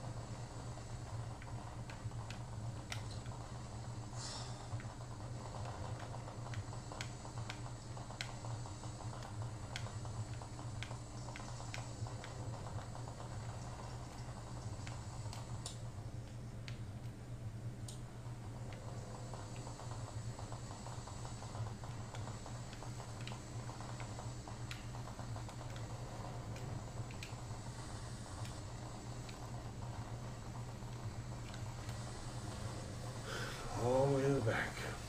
All the way to the back.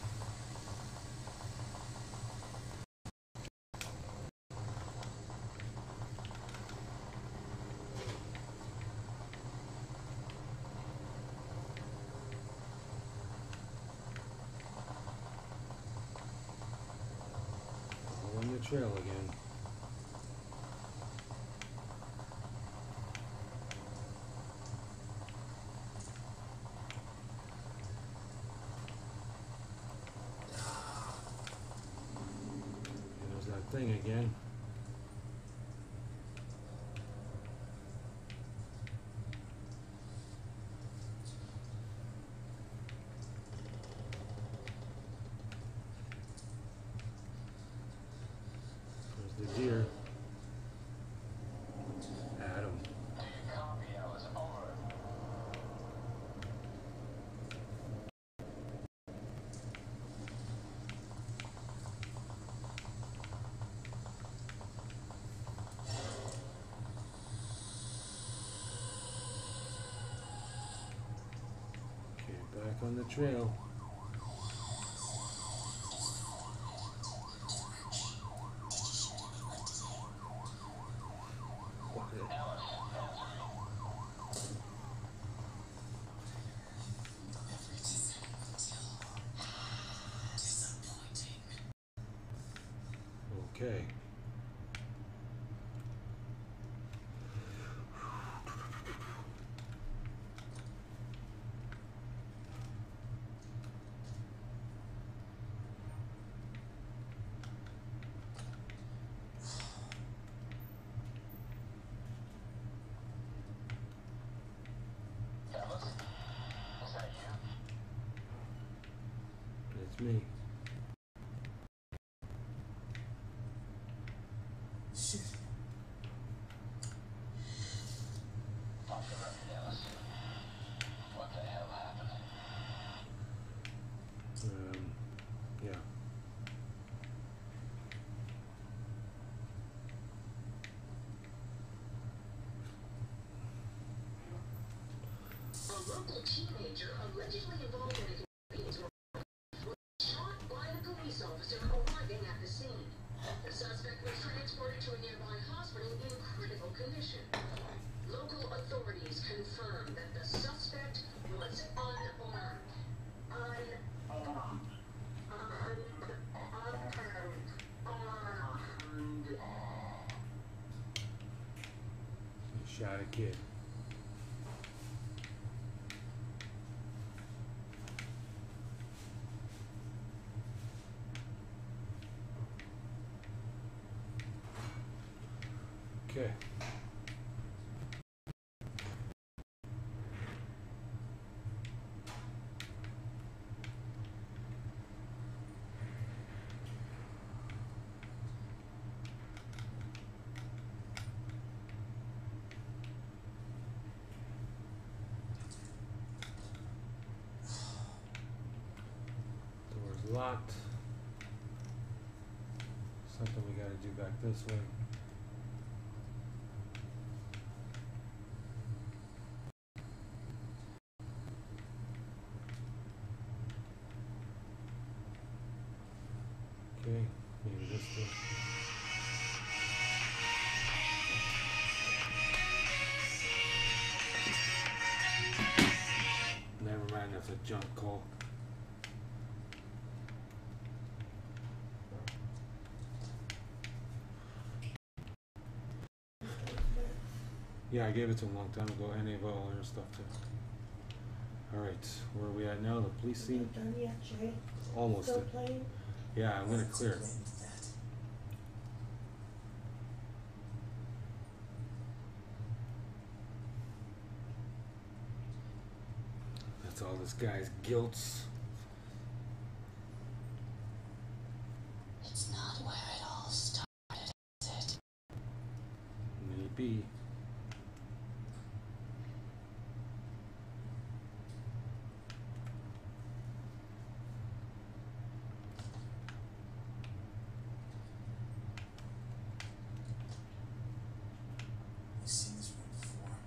Following the trail again. There's that thing again. There's the deer. Adam. Do you copy, Alice? Over. Okay, back on the trail. Okay. A local teenager allegedly involved in a convenience was shot by the police officer arriving at the scene. The suspect was transported to a nearby hospital in critical condition. Local authorities confirmed that the suspect was unarmed. He shot a kid. Okay. Door's locked. Something we gotta do back this way. Okay, maybe this way. Never mind, that's a junk call. Yeah, I gave it to him a long time ago, and they've all their stuff too. Alright, where are we at now? The police scene? Done yet, Jay? Almost. Still playing? Yeah, I'm gonna clear it. That's all this guy's guilts. It's not where it all started, is it? Maybe. You've seen this room before.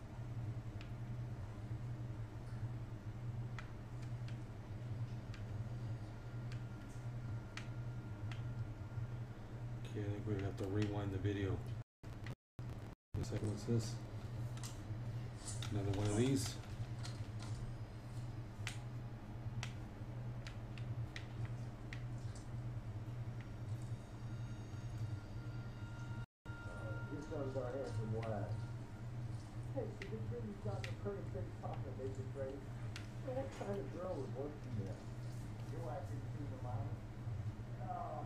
Okay, I think we're gonna have to rewind the video. Looks like what's this? Another one of these. Here comes our handsome wife. Hey, see, this baby's got a pretty big pocket, Mr. Trey. What kind of girl would want you there? Your wife didn't see the mom? Oh,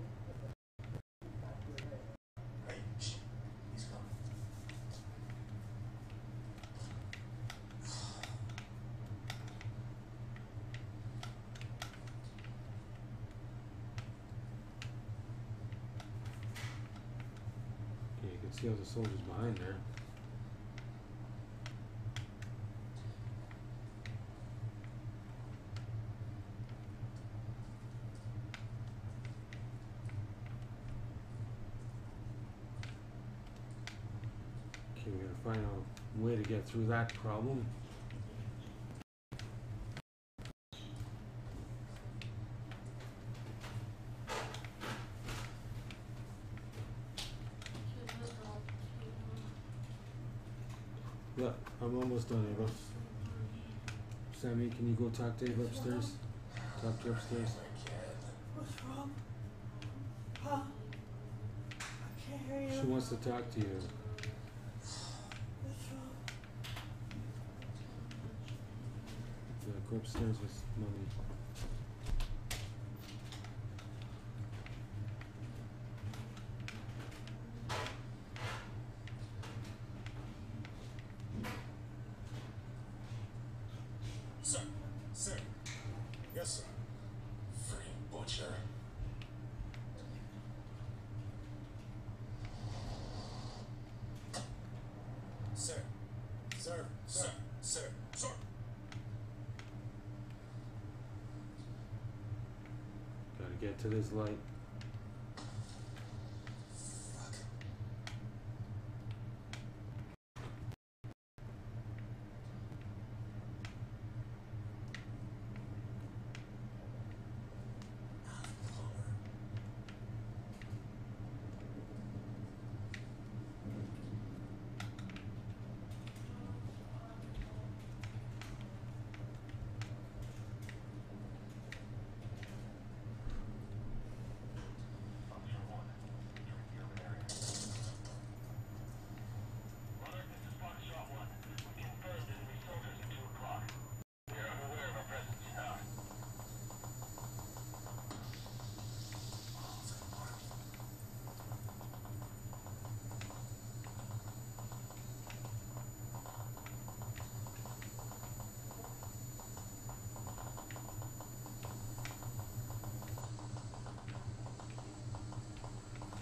Hey, shh. He's coming. Okay, you can see all the soldiers behind there. Okay, we gotta find a way to get through that problem. Yeah, I'm almost done, Ava. Sammy, can you go talk to Ava upstairs? Talk to her upstairs. What's wrong? Huh? I can't hear you. She wants to talk to you. What's wrong? Yeah, go upstairs with mommy. Sir. Sir. Yes, sir. Freaking butcher. Sir. Sir. Sir. Sir. Sir. Gotta get to this light. Fuck.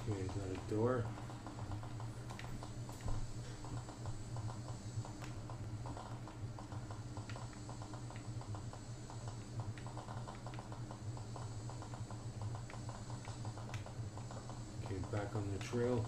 Okay, got a door. Okay, back on the trail.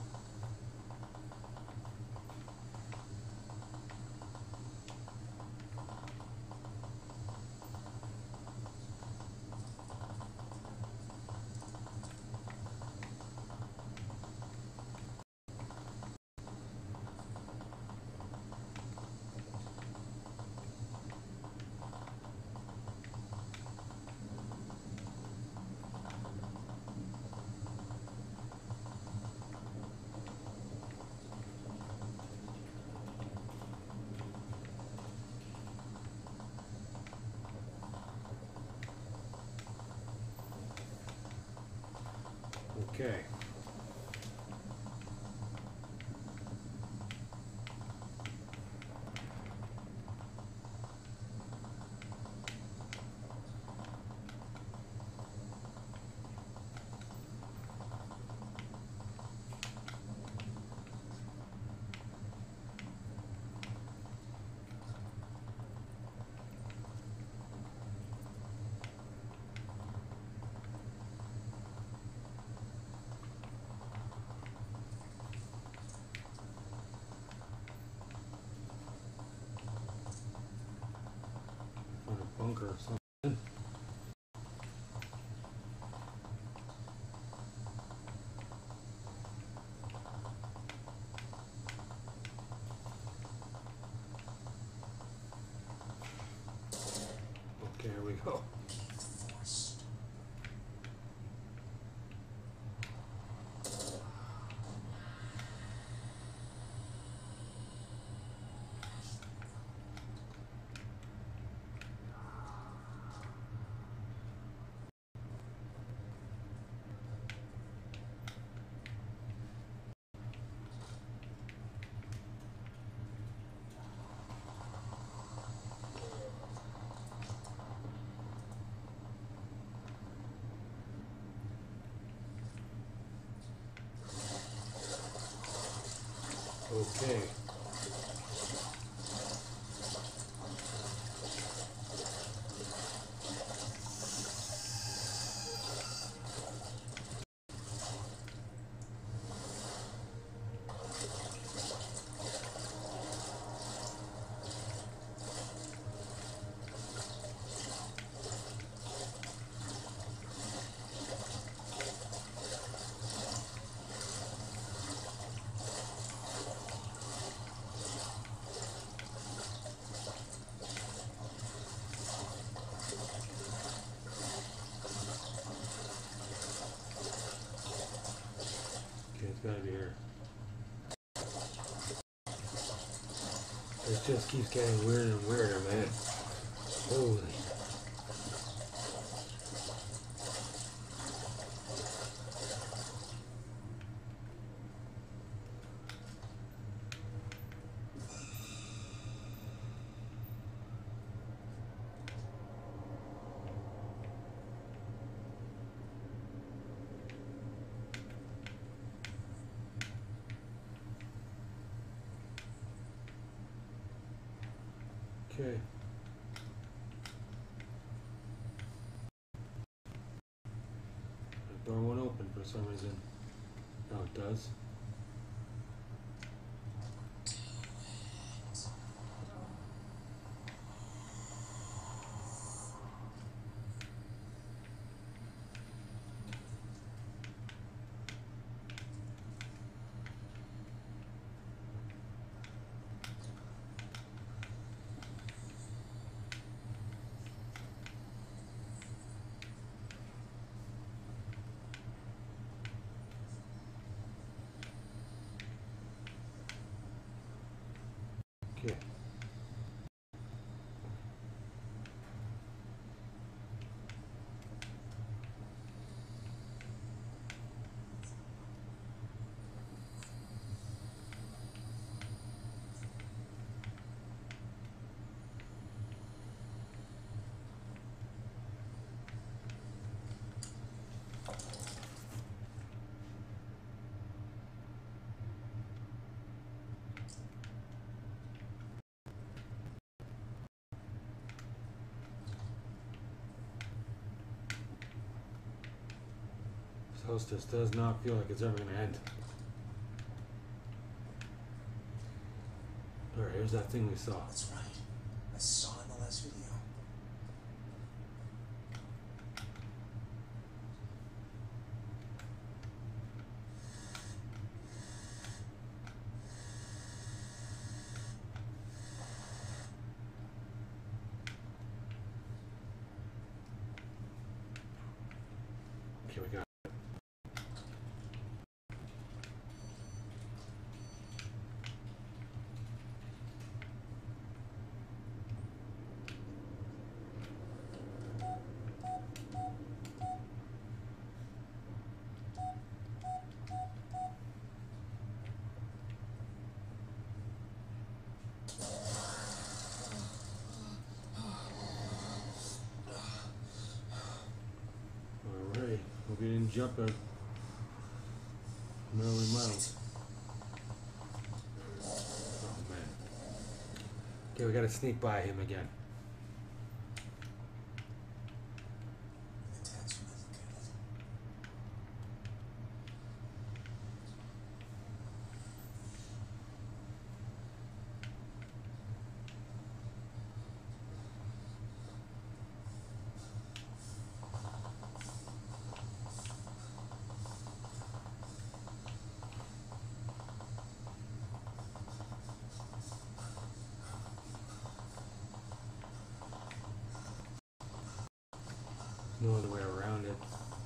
Okay. Find a bunker or something. Okay, here we go. Okay. Okay, it's gotta be here. It just keeps getting weirder and weirder, man. Holy. Okay. The door won't open for some reason. Now it does. Hostess does not feel like it's ever going to end. Alright, here's that thing we saw. That's right. I saw it in the last video. Okay, we got it. Alright, hope you didn't jump a million miles. Oh man. Okay, we gotta sneak by him again. Attach when I look at it. No other way around it.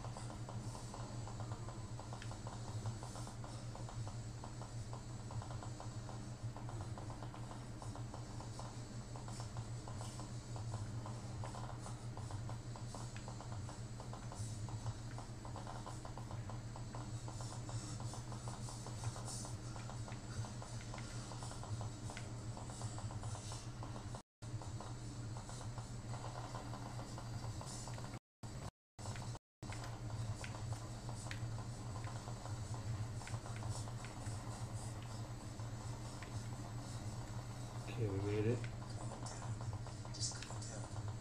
Okay, we made it. Calm down. Just calm down.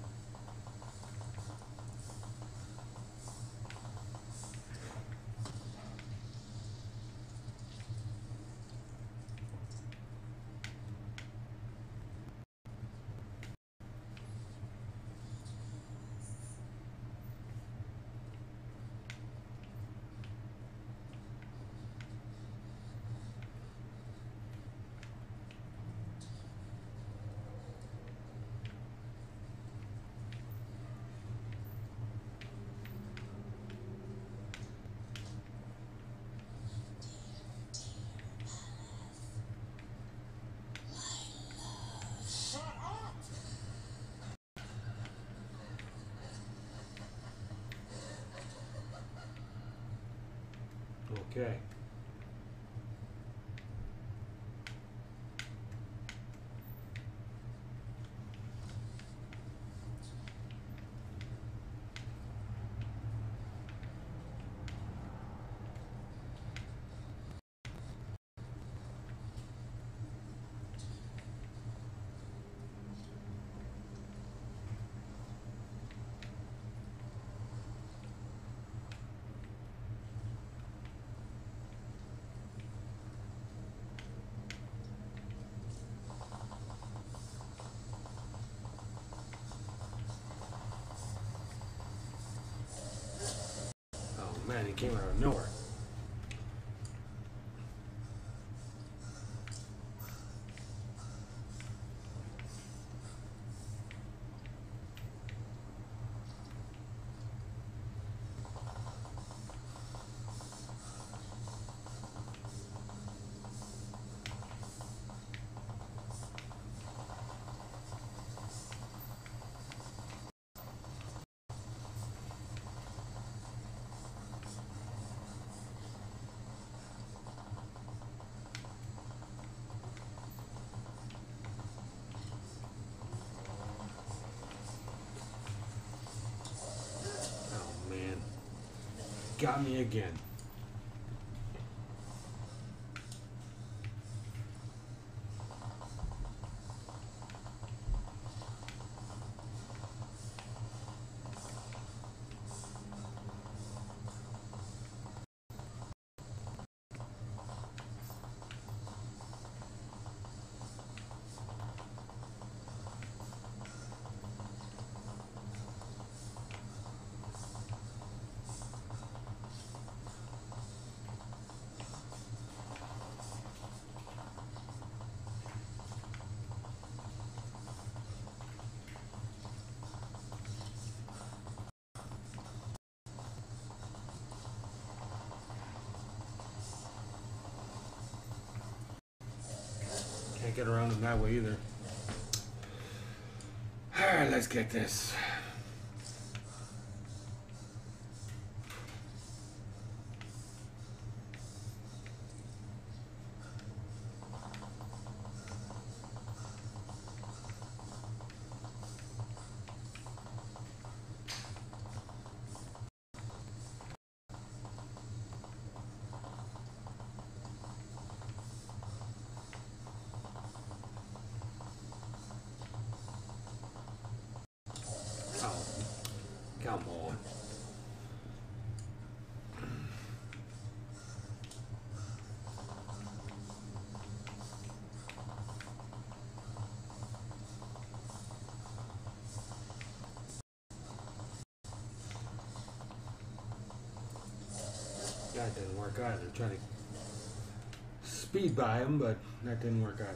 Okay. Oh man, he came out of nowhere. Oh man. Got me again. Can't get around them that way either. Alright, let's get this. Come on. That didn't work either. Trying to speed by him, but that didn't work either.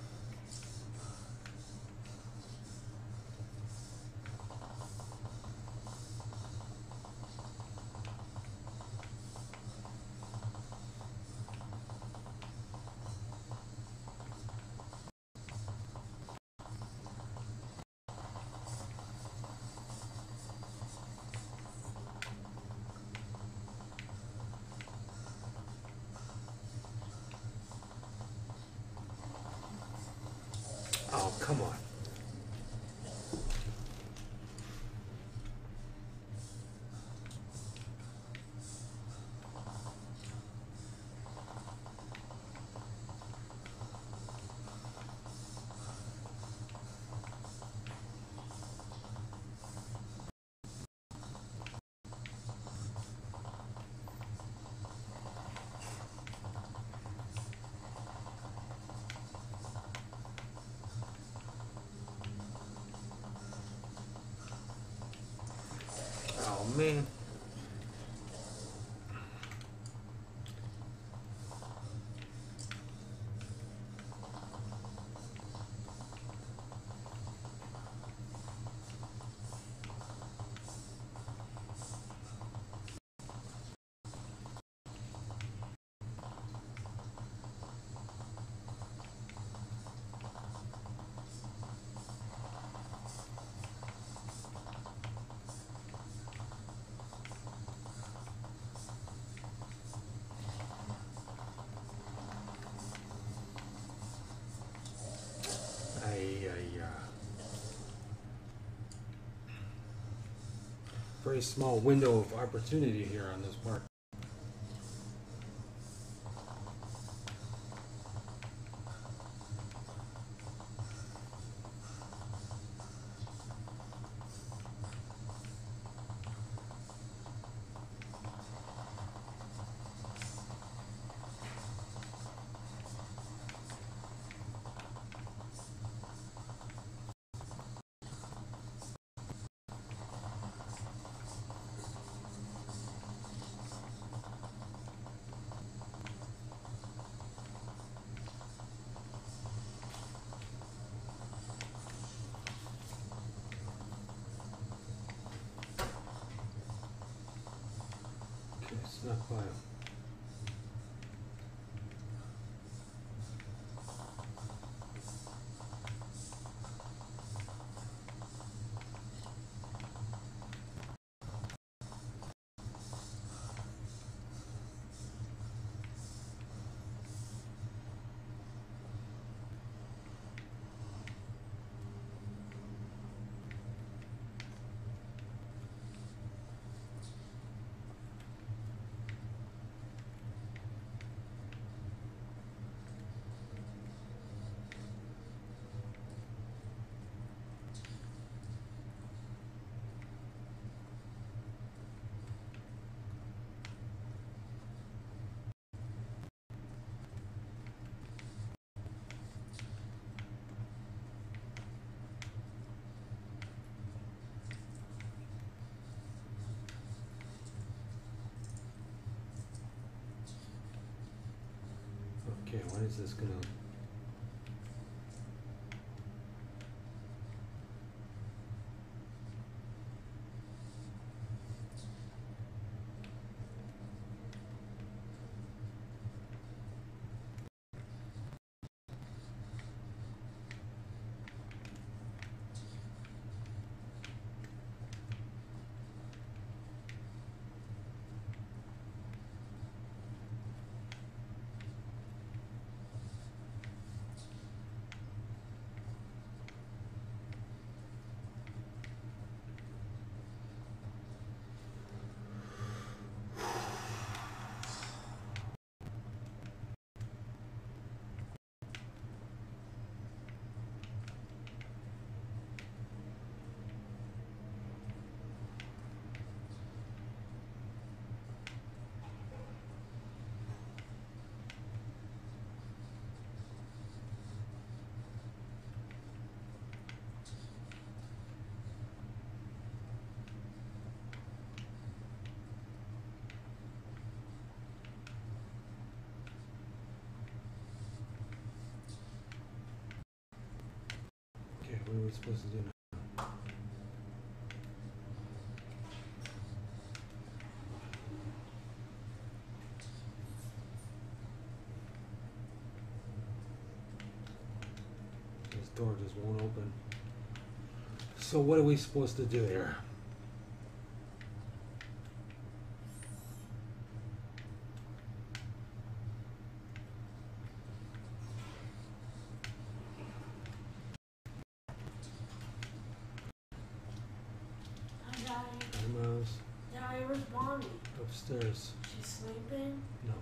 Oh, come on. Oh, man. Very small window of opportunity here on this part. It's not quite. Okay, when is this gonna? we supposed to do now? This door just won't open. So what are we supposed to do here? Daddy, where's Mommy? Upstairs. She's sleeping? No.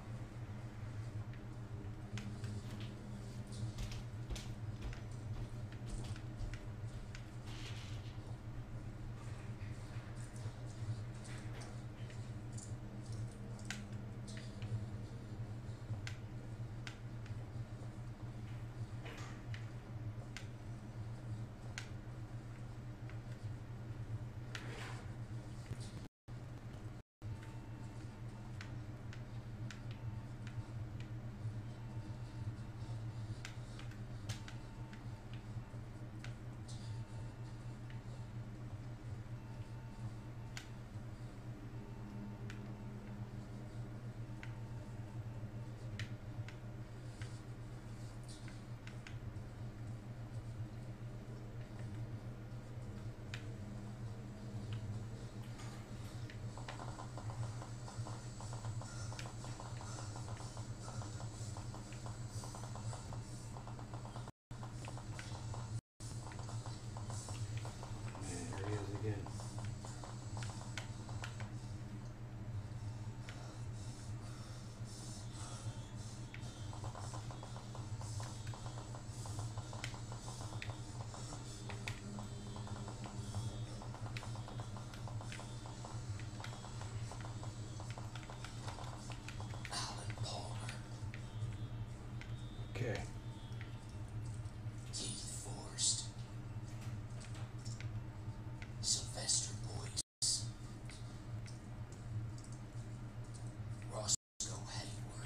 Okay. Keith Forrest. Sylvester Boyce. Roscoe Hayward.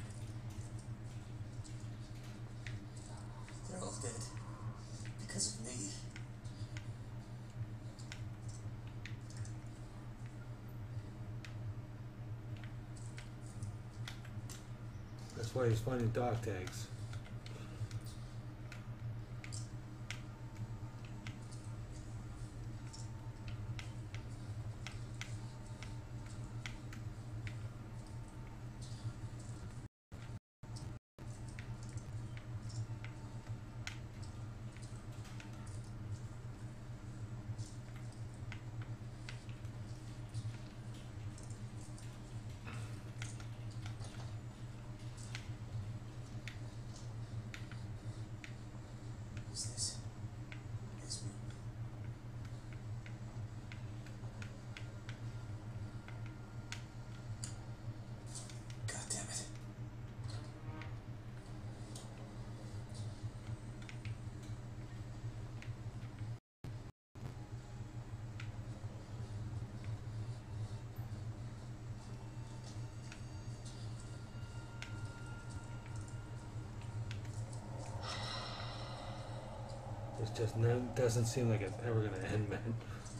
They're all dead. Because of me. That's why he's finding dog tags. Is this? It's me. God damn it. It just doesn't seem like it's ever gonna end, man.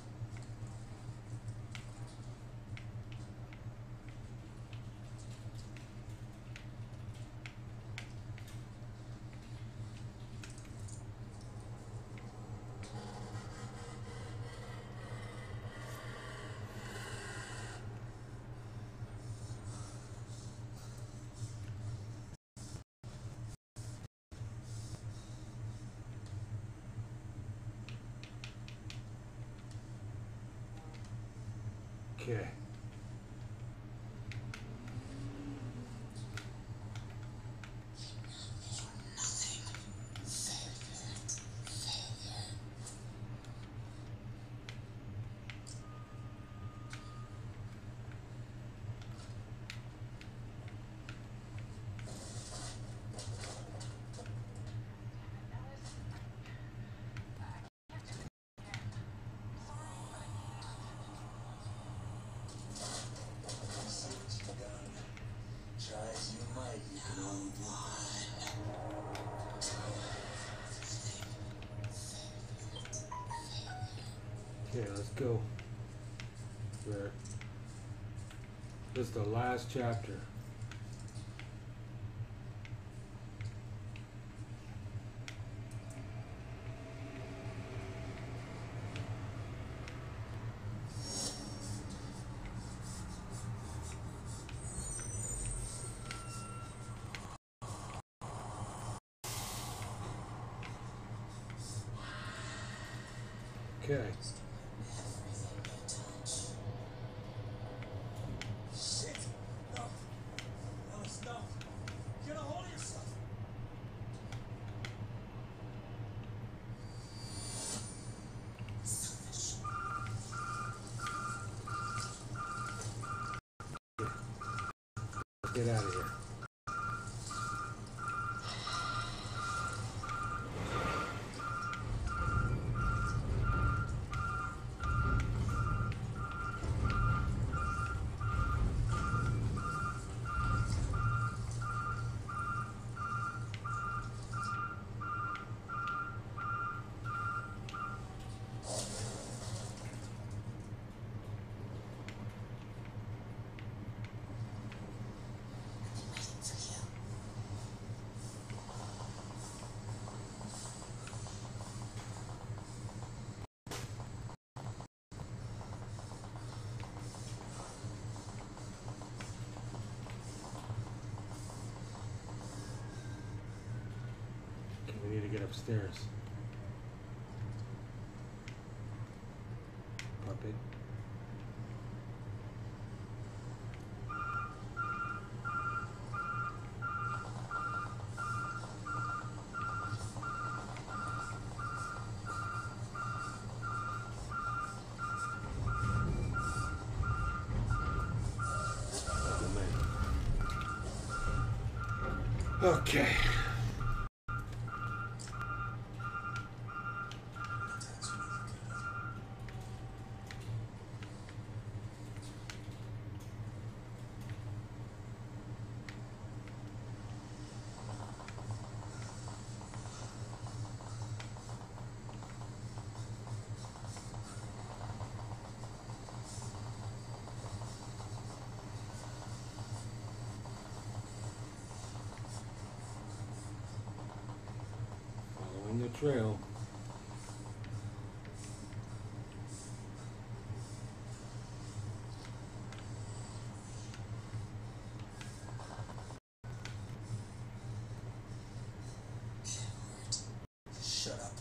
Okay. Okay, let's go. There. This is the last chapter. Okay. Shit! No! Ellis, no! Get a hold of yourself! Get out of here. Okay, we need to get upstairs. Puppet. Okay. Following the trail. Shut up.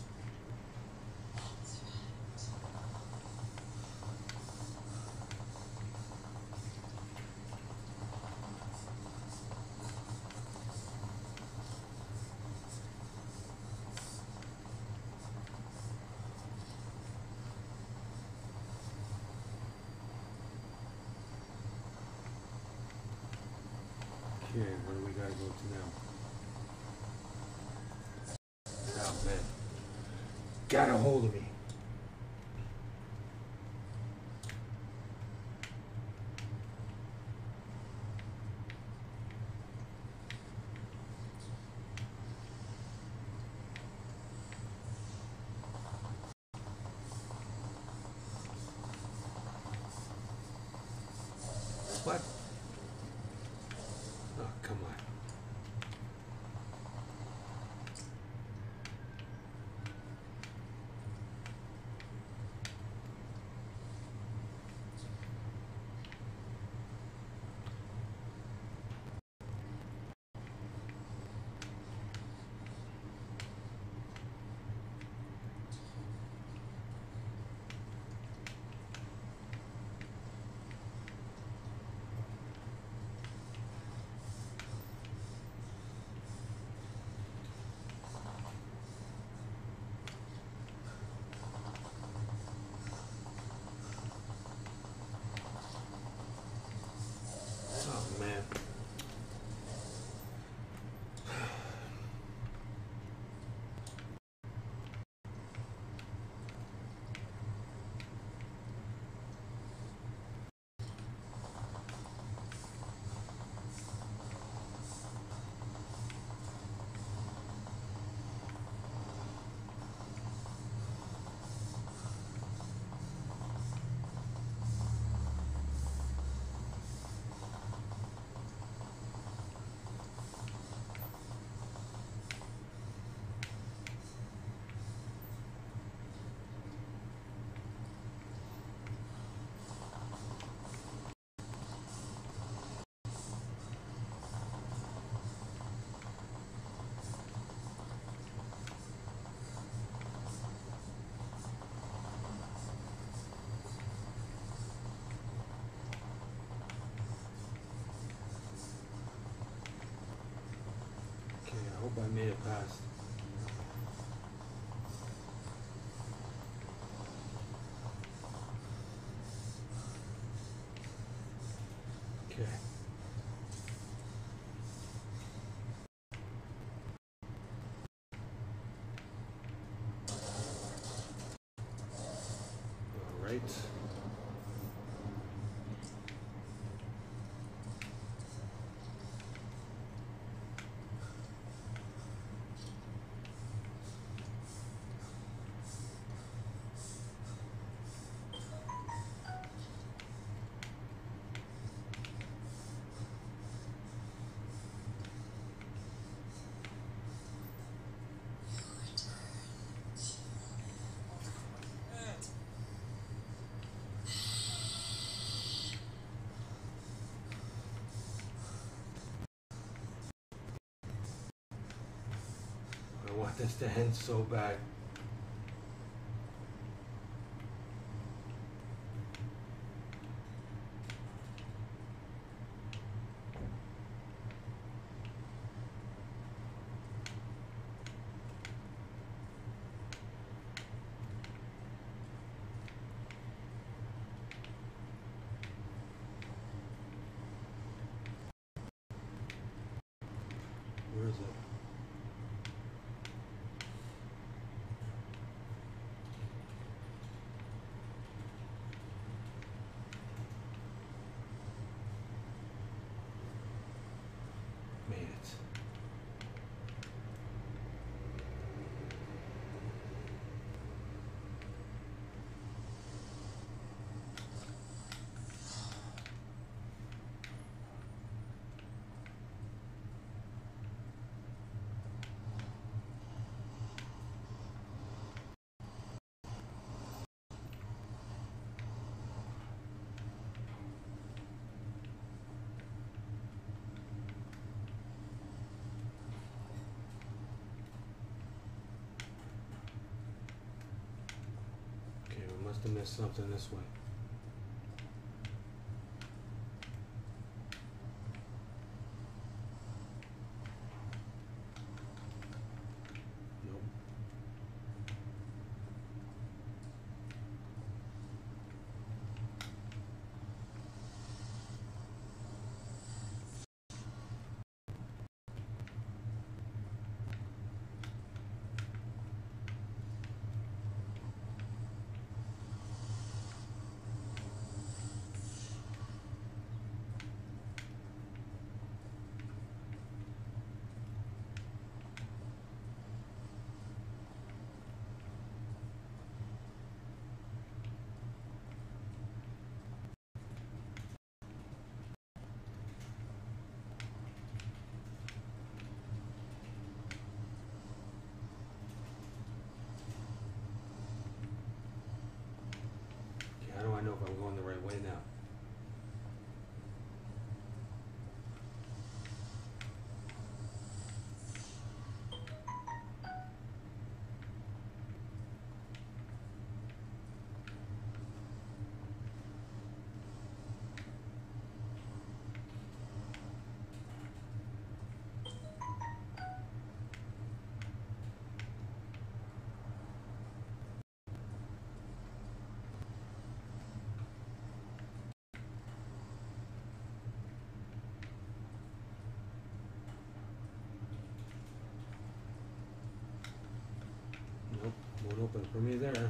Okay, where do we gotta go to now? Oh man. Got a hold of me. What? Oh, come on. Hope I made it past. Okay. All right. I want this to end so bad. Where is it? Made it. Okay, we must have missed something this way. Nope. Okay, how do I know if I'm going the right way now? Nope, won't open for me there.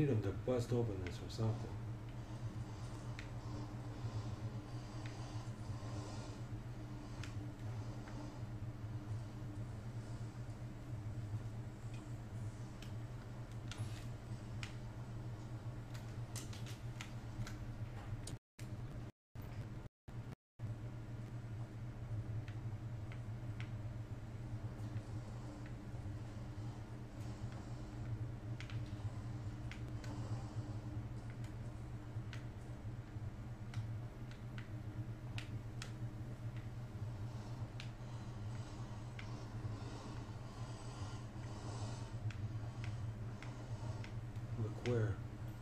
need him to bust open this or something. Look where?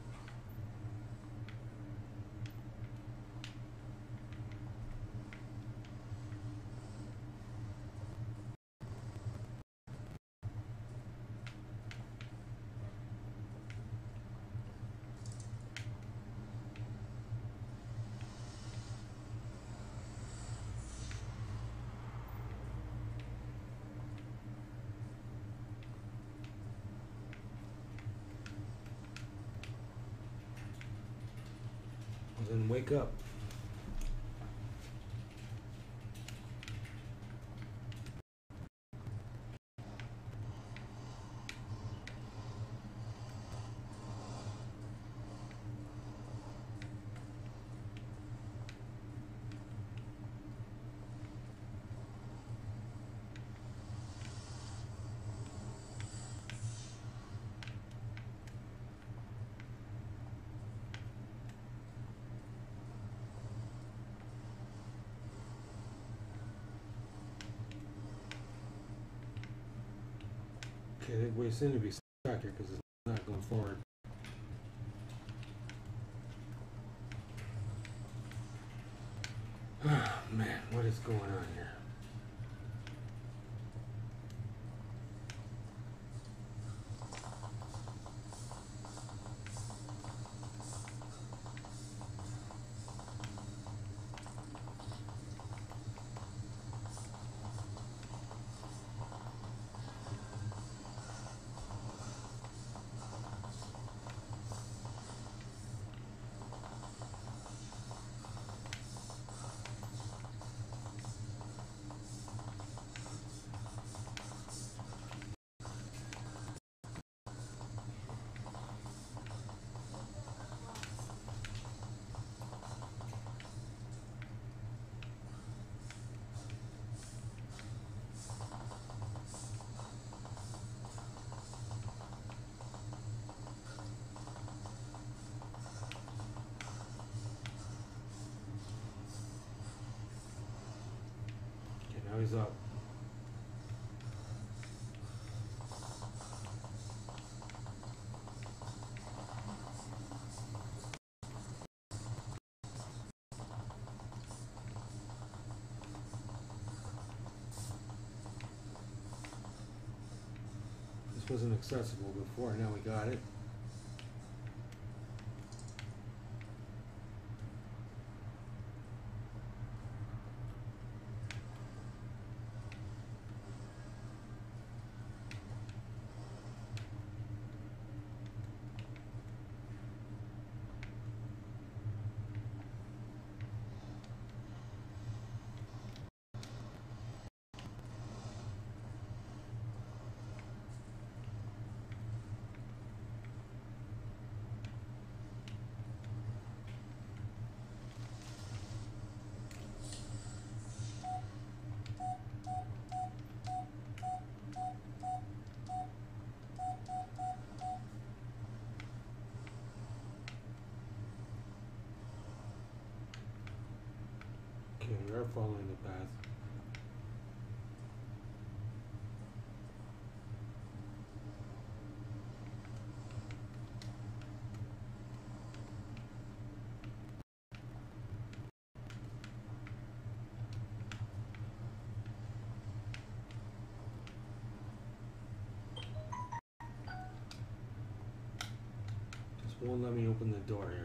Then wake up. Okay, we seem to be stuck here because it's not going forward. Man, what is going on here? Now he's up. This wasn't accessible before, now we got it. Okay, we are following the path. Just won't let me open the door here.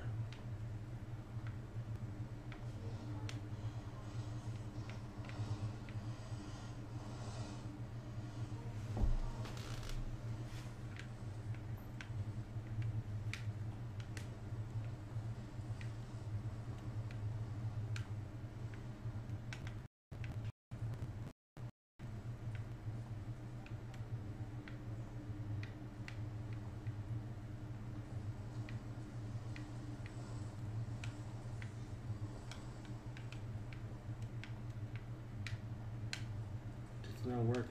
It's not working.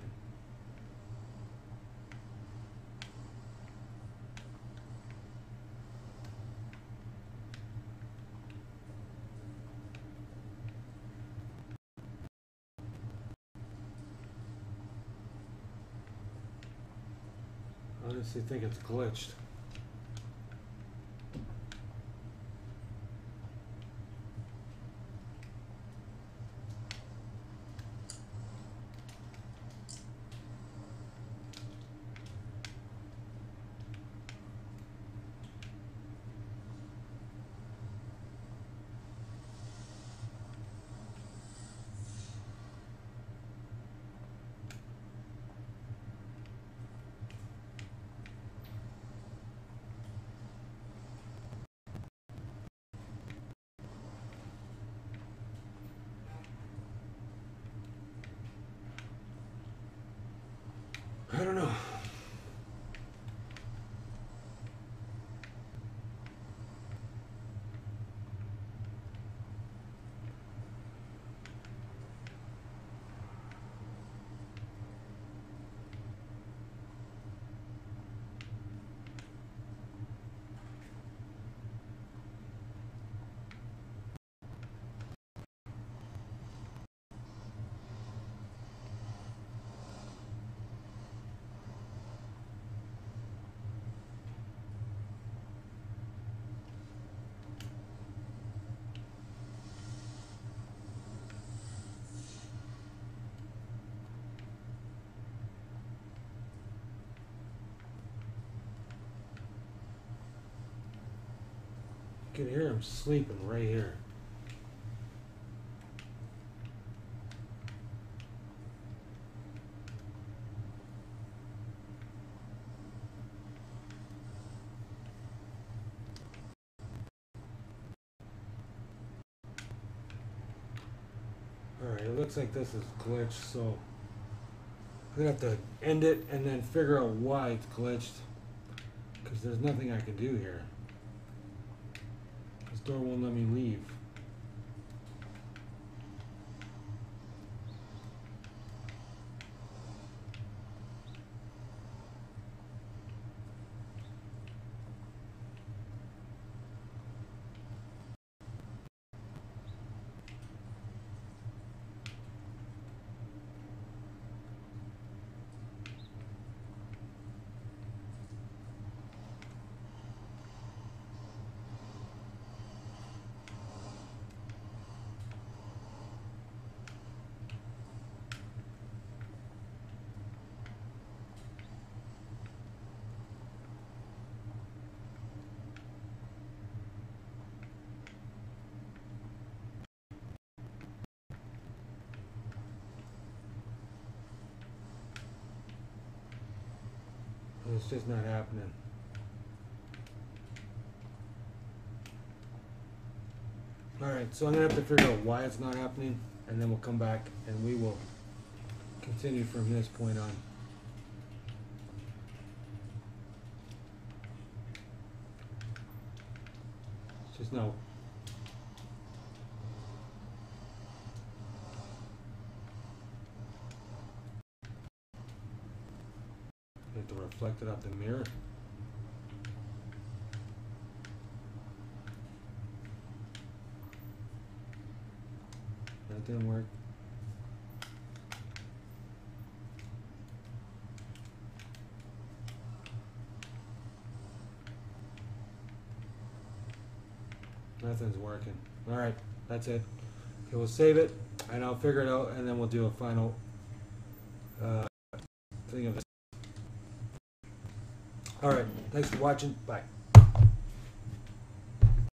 I honestly think it's glitched. I don't know. You can hear him sleeping right here. Alright, it looks like this is glitched, so I'm gonna have to end it and then figure out why it's glitched. Because there's nothing I can do here. This door won't let me leave. It's just not happening. Alright, so I'm going to have to figure out why it's not happening, and then we'll come back and we will continue from this point on. It's just no. You have to reflect it off the mirror. That didn't work. Nothing's working. Alright, that's it. Okay, we'll save it and I'll figure it out and then we'll do a final thing of this. Alright, thanks for watching. Bye.